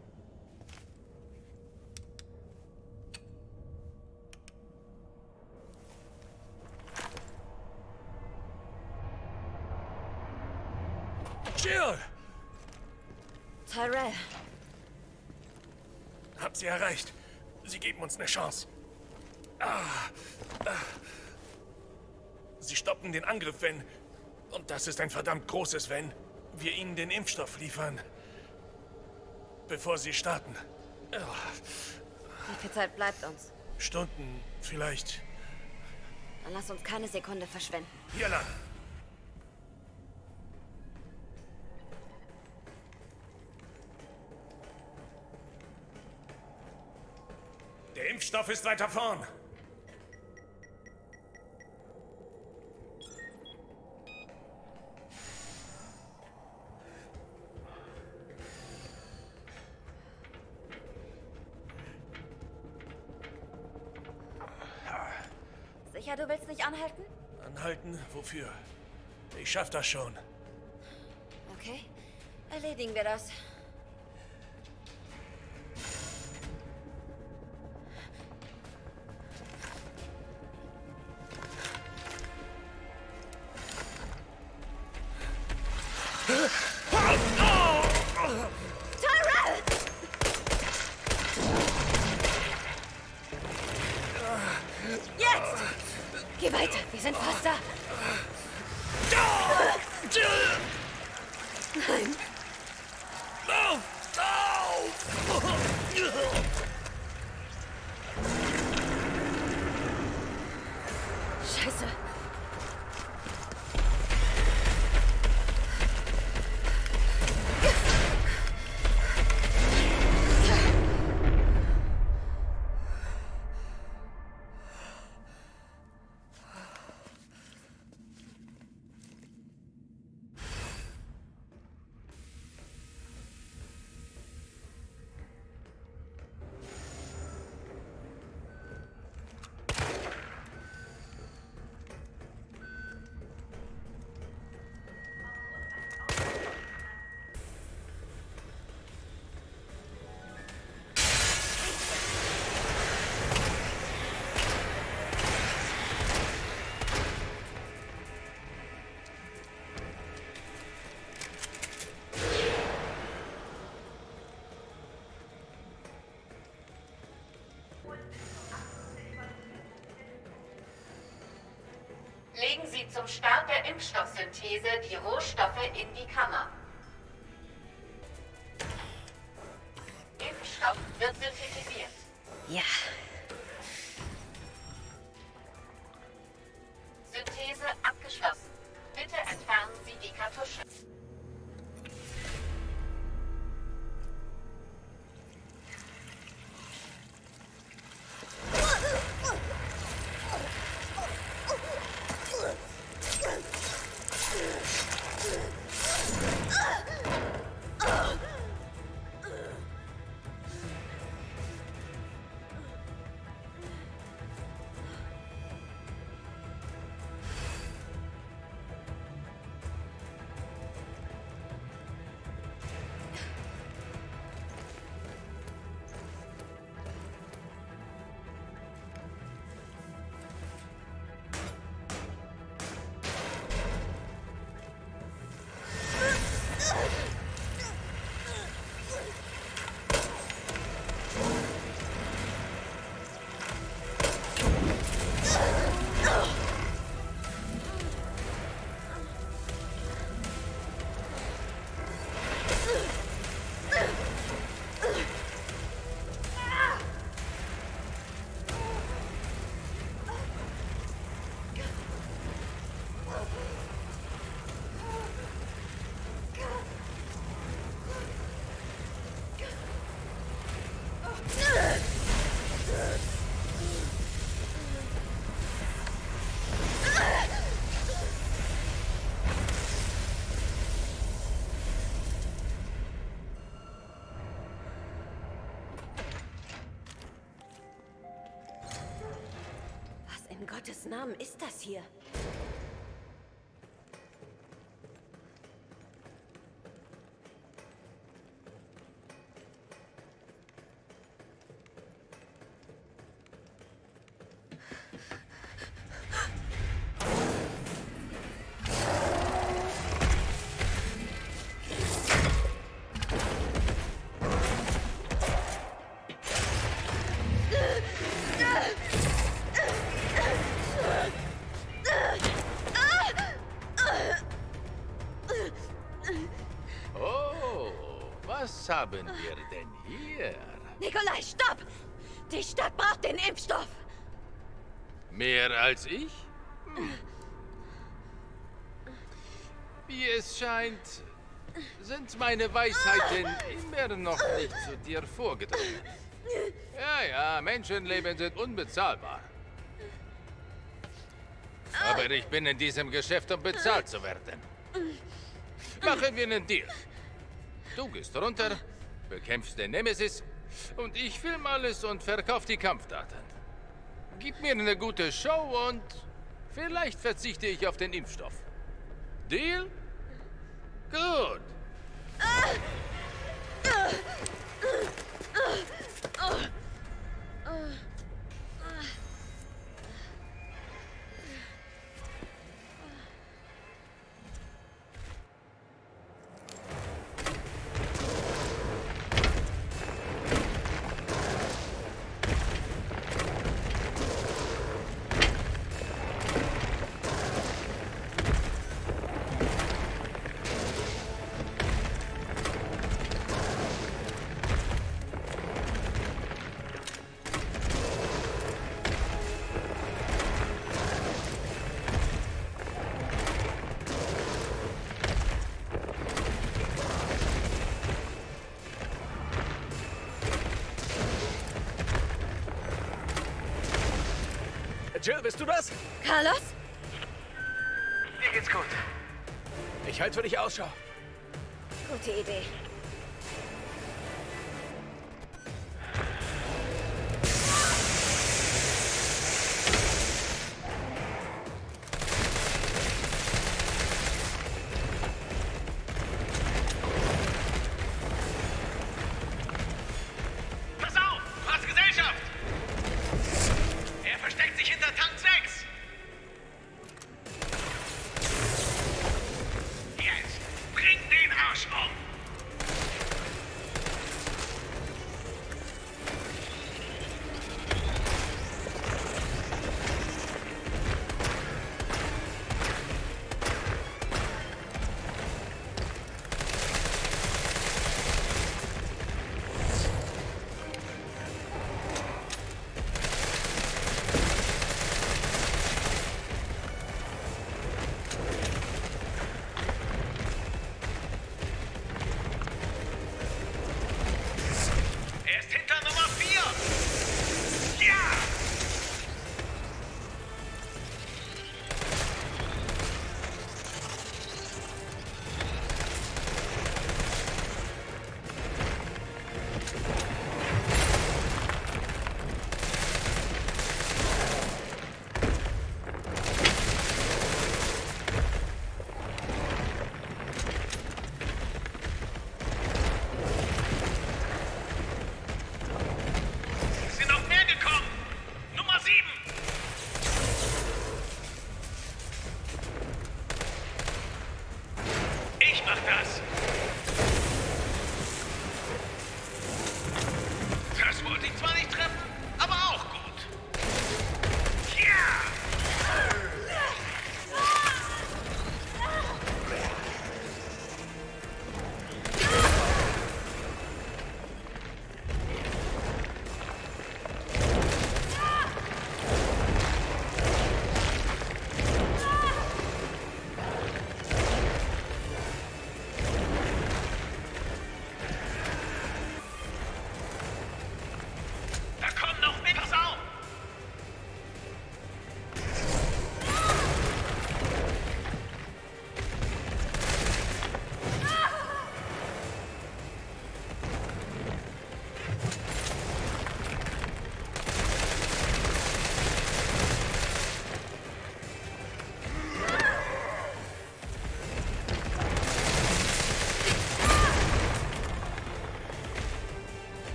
Speaker 8: Jill!
Speaker 1: Tyrell.
Speaker 8: Hab sie erreicht. Sie geben uns eine Chance. Sie stoppen den Angriff, wenn... Und das ist ein verdammt großes Wenn. Wir ihnen den Impfstoff liefern. Bevor sie starten.
Speaker 1: Wie viel Zeit bleibt uns?
Speaker 8: Stunden, vielleicht.
Speaker 1: Dann lass uns keine Sekunde verschwenden.
Speaker 8: Hier lang. Der Impfstoff ist weiter vorn.
Speaker 1: Sicher, du willst nicht anhalten?
Speaker 8: Anhalten? Wofür? Ich schaff das schon.
Speaker 1: Okay, erledigen wir das. Tyrell! Jetzt! Geh weiter, wir sind fast da. Nein.
Speaker 8: Lauf! Lauf!
Speaker 1: Scheiße.
Speaker 2: Legen Sie zum Start der Impfstoffsynthese die Rohstoffe in die Kammer. Impfstoff wird synthetisiert.
Speaker 1: Ja.
Speaker 2: Synthese abgeschlossen. Bitte entfernen Sie die Kartusche.
Speaker 1: In Gottes Namen ist das hier?
Speaker 3: Was haben wir denn hier?
Speaker 1: Nikolai, stopp! Die Stadt braucht den Impfstoff!
Speaker 3: Mehr als ich? Wie es scheint, sind meine Weisheiten immer noch nicht zu dir vorgedrungen. Ja, Menschenleben sind unbezahlbar. Aber ich bin in diesem Geschäft, um bezahlt zu werden. Machen wir einen Deal. Du gehst runter, bekämpfst den Nemesis und ich film alles und verkauf die Kampfdaten. Gib mir eine gute Show und vielleicht verzichte ich auf den Impfstoff. Deal? Gut.
Speaker 8: Jill, bist du das?
Speaker 1: Carlos?
Speaker 5: Mir geht's gut.
Speaker 8: Ich halte für dich Ausschau.
Speaker 1: Gute Idee.
Speaker 5: Pass auf! Du hast Gesellschaft! Er versteckt sich hinter Tank 6! Jetzt! Bring den Arsch um!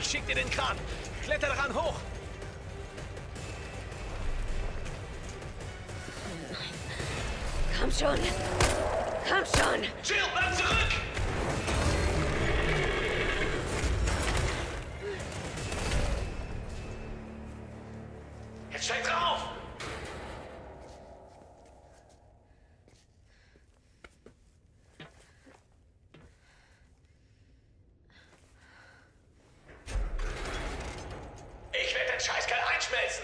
Speaker 9: schick dir den Kran. Kletter daran hoch.
Speaker 1: Komm schon. Komm schon.
Speaker 9: Jill, bleib zurück! Jetzt steig drauf! Ich werde den Scheißkerl einschmelzen!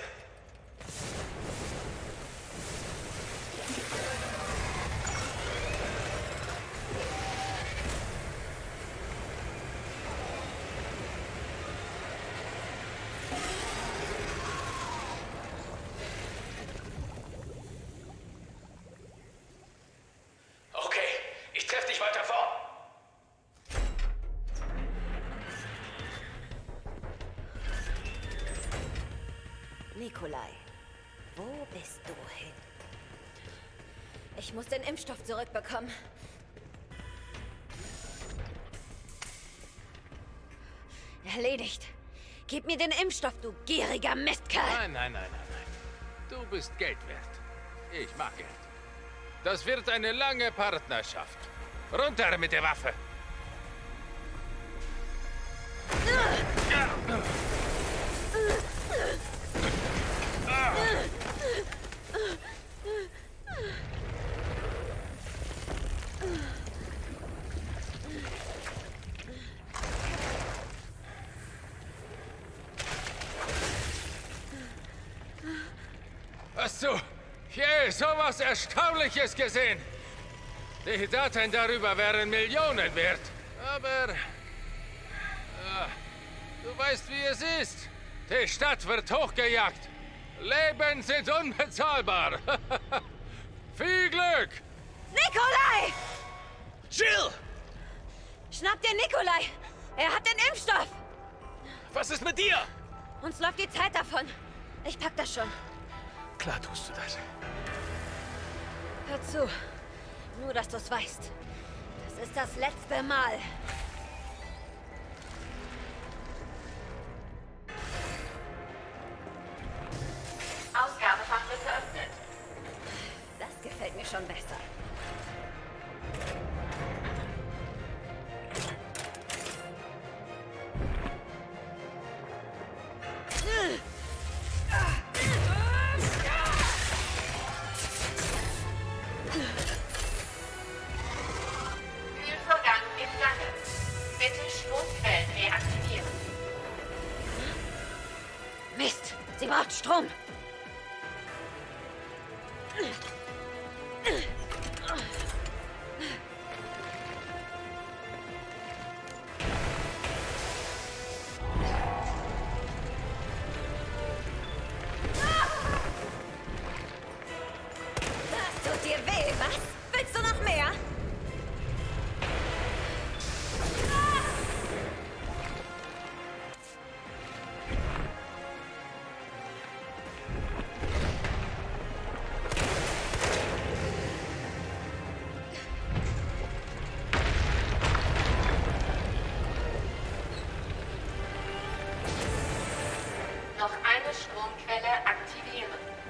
Speaker 9: Okay, ich treffe dich weiter vorn.
Speaker 1: Nikolai, wo bist du hin? Ich muss den Impfstoff zurückbekommen. Erledigt. Gib mir den Impfstoff, du gieriger Mistkerl.
Speaker 3: Nein. Du bist Geld wert. Ich mag Geld. Das wird eine lange Partnerschaft. Runter mit der Waffe. Hast du je sowas Erstaunliches gesehen? Die Daten darüber wären Millionen wert. Aber... ja, du weißt, wie es ist. Die Stadt wird hochgejagt. Leben sind unbezahlbar. Viel Glück!
Speaker 1: Nikolai!
Speaker 9: Jill!
Speaker 1: Schnapp dir Nikolai! Er hat den Impfstoff!
Speaker 9: Was ist mit dir?
Speaker 1: Uns läuft die Zeit davon. Ich pack das schon.
Speaker 9: Klar tust du das.
Speaker 1: Hör zu. Nur, dass du's weißt. Das ist das letzte Mal.
Speaker 2: Ausgabefach wird geöffnet.
Speaker 1: Das gefällt mir schon besser.
Speaker 2: Kühlvorgang im Gange. Bitte Stromquellen reaktivieren.
Speaker 1: Mist! Sie braucht Strom! Das tut dir weh, was? Willst du noch mehr?
Speaker 2: Noch eine Stromquelle aktivieren.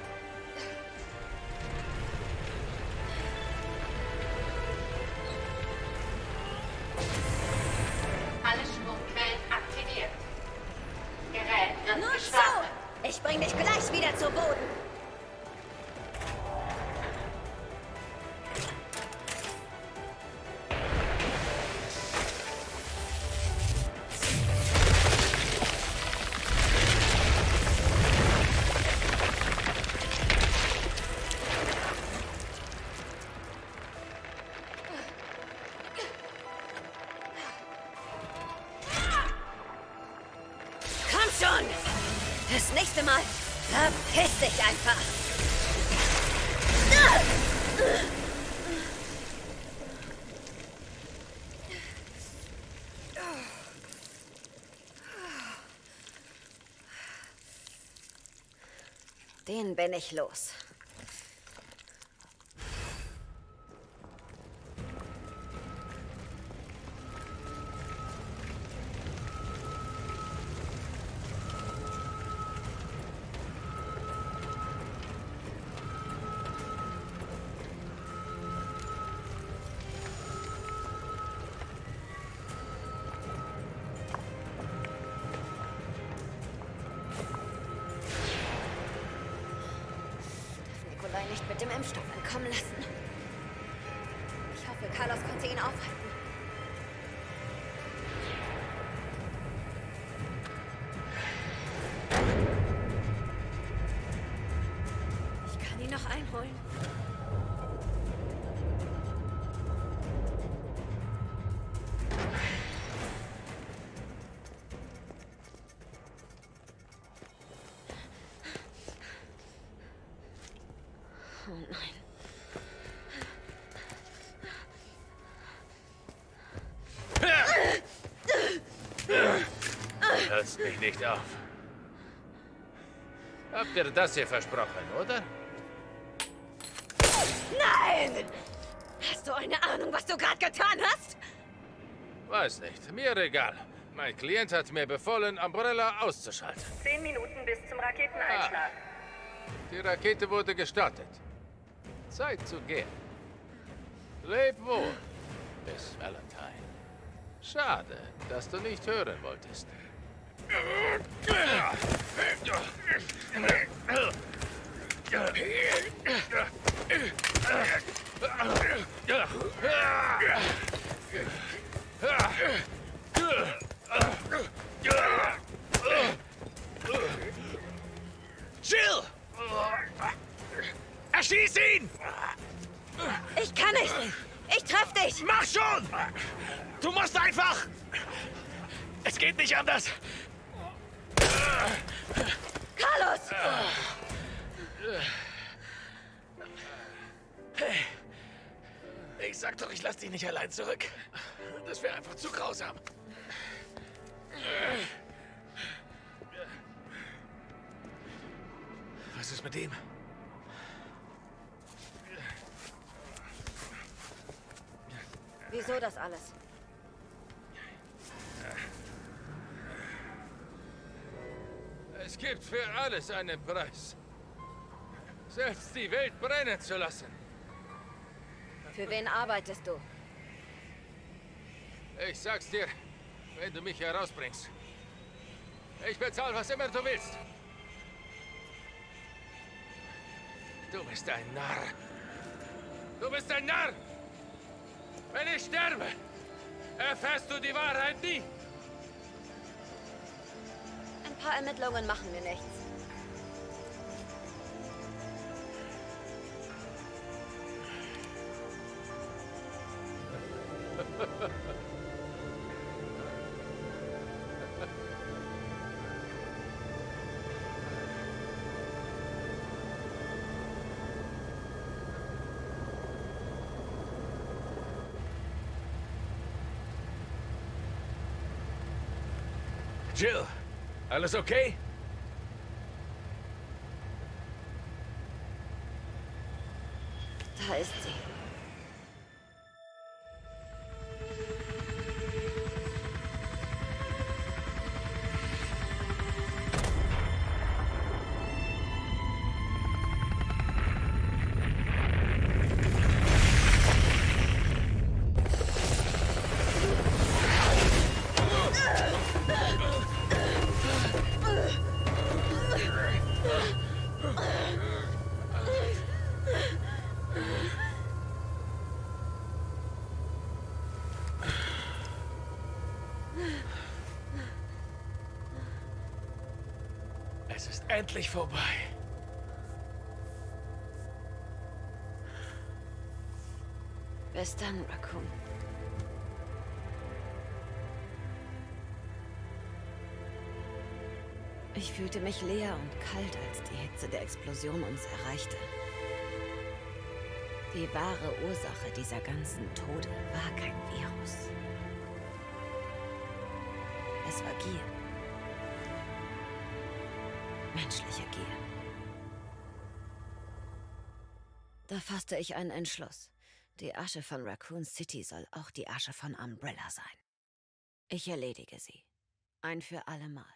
Speaker 2: Alle Stromquellen aktiviert. Gerät wird
Speaker 1: Nur
Speaker 2: gestartet.
Speaker 1: so! Ich bring dich gleich wieder zu Boden. Komm schon! Das nächste Mal verpiss dich einfach! Den bin ich los. Impfstoff entkommen lassen. Ich hoffe, Carlos konnte ihn aufhalten. Ich kann ihn noch einholen. Oh nein.
Speaker 3: Hörst mich nicht auf. Habt ihr das hier versprochen, oder?
Speaker 1: Nein! Hast du eine Ahnung, was du gerade getan hast?
Speaker 3: Weiß nicht. Mir egal. Mein Klient hat mir befohlen, Umbrella auszuschalten.
Speaker 2: 10 Minuten bis zum Raketeneinschlag.
Speaker 3: Die Rakete wurde gestartet. Zeit zu gehen. Leb wohl, Miss Valentine. Schade, dass du nicht hören wolltest.
Speaker 9: Jill! Erschieß ihn!
Speaker 1: Ich kann nicht! Ich treff dich!
Speaker 9: Mach schon! Du musst einfach! Es geht nicht anders!
Speaker 1: Carlos!
Speaker 9: Hey, ich sag doch, ich lass dich nicht allein zurück. Das wäre einfach zu grausam. Was ist mit ihm?
Speaker 1: Wieso das alles?
Speaker 3: Es gibt für alles einen Preis. Selbst die Welt brennen zu lassen.
Speaker 1: Für wen arbeitest du?
Speaker 3: Ich sag's dir, wenn du mich herausbringst. Ich bezahle, was immer du willst. Du bist ein Narr. Du bist ein Narr! Wenn ich sterbe, erfährst du die Wahrheit nie.
Speaker 1: Ein paar Ermittlungen machen mir nichts.
Speaker 9: Jill, alles okay?
Speaker 1: Da ist sie.
Speaker 9: Es ist endlich vorbei.
Speaker 1: Bis dann, Raccoon. Ich fühlte mich leer und kalt, als die Hitze der Explosion uns erreichte. Die wahre Ursache dieser ganzen Tode war kein Virus. Es war Gier. Menschliche Gier. Da fasste ich einen Entschluss. Die Asche von Raccoon City soll auch die Asche von Umbrella sein. Ich erledige sie. Ein für alle Mal.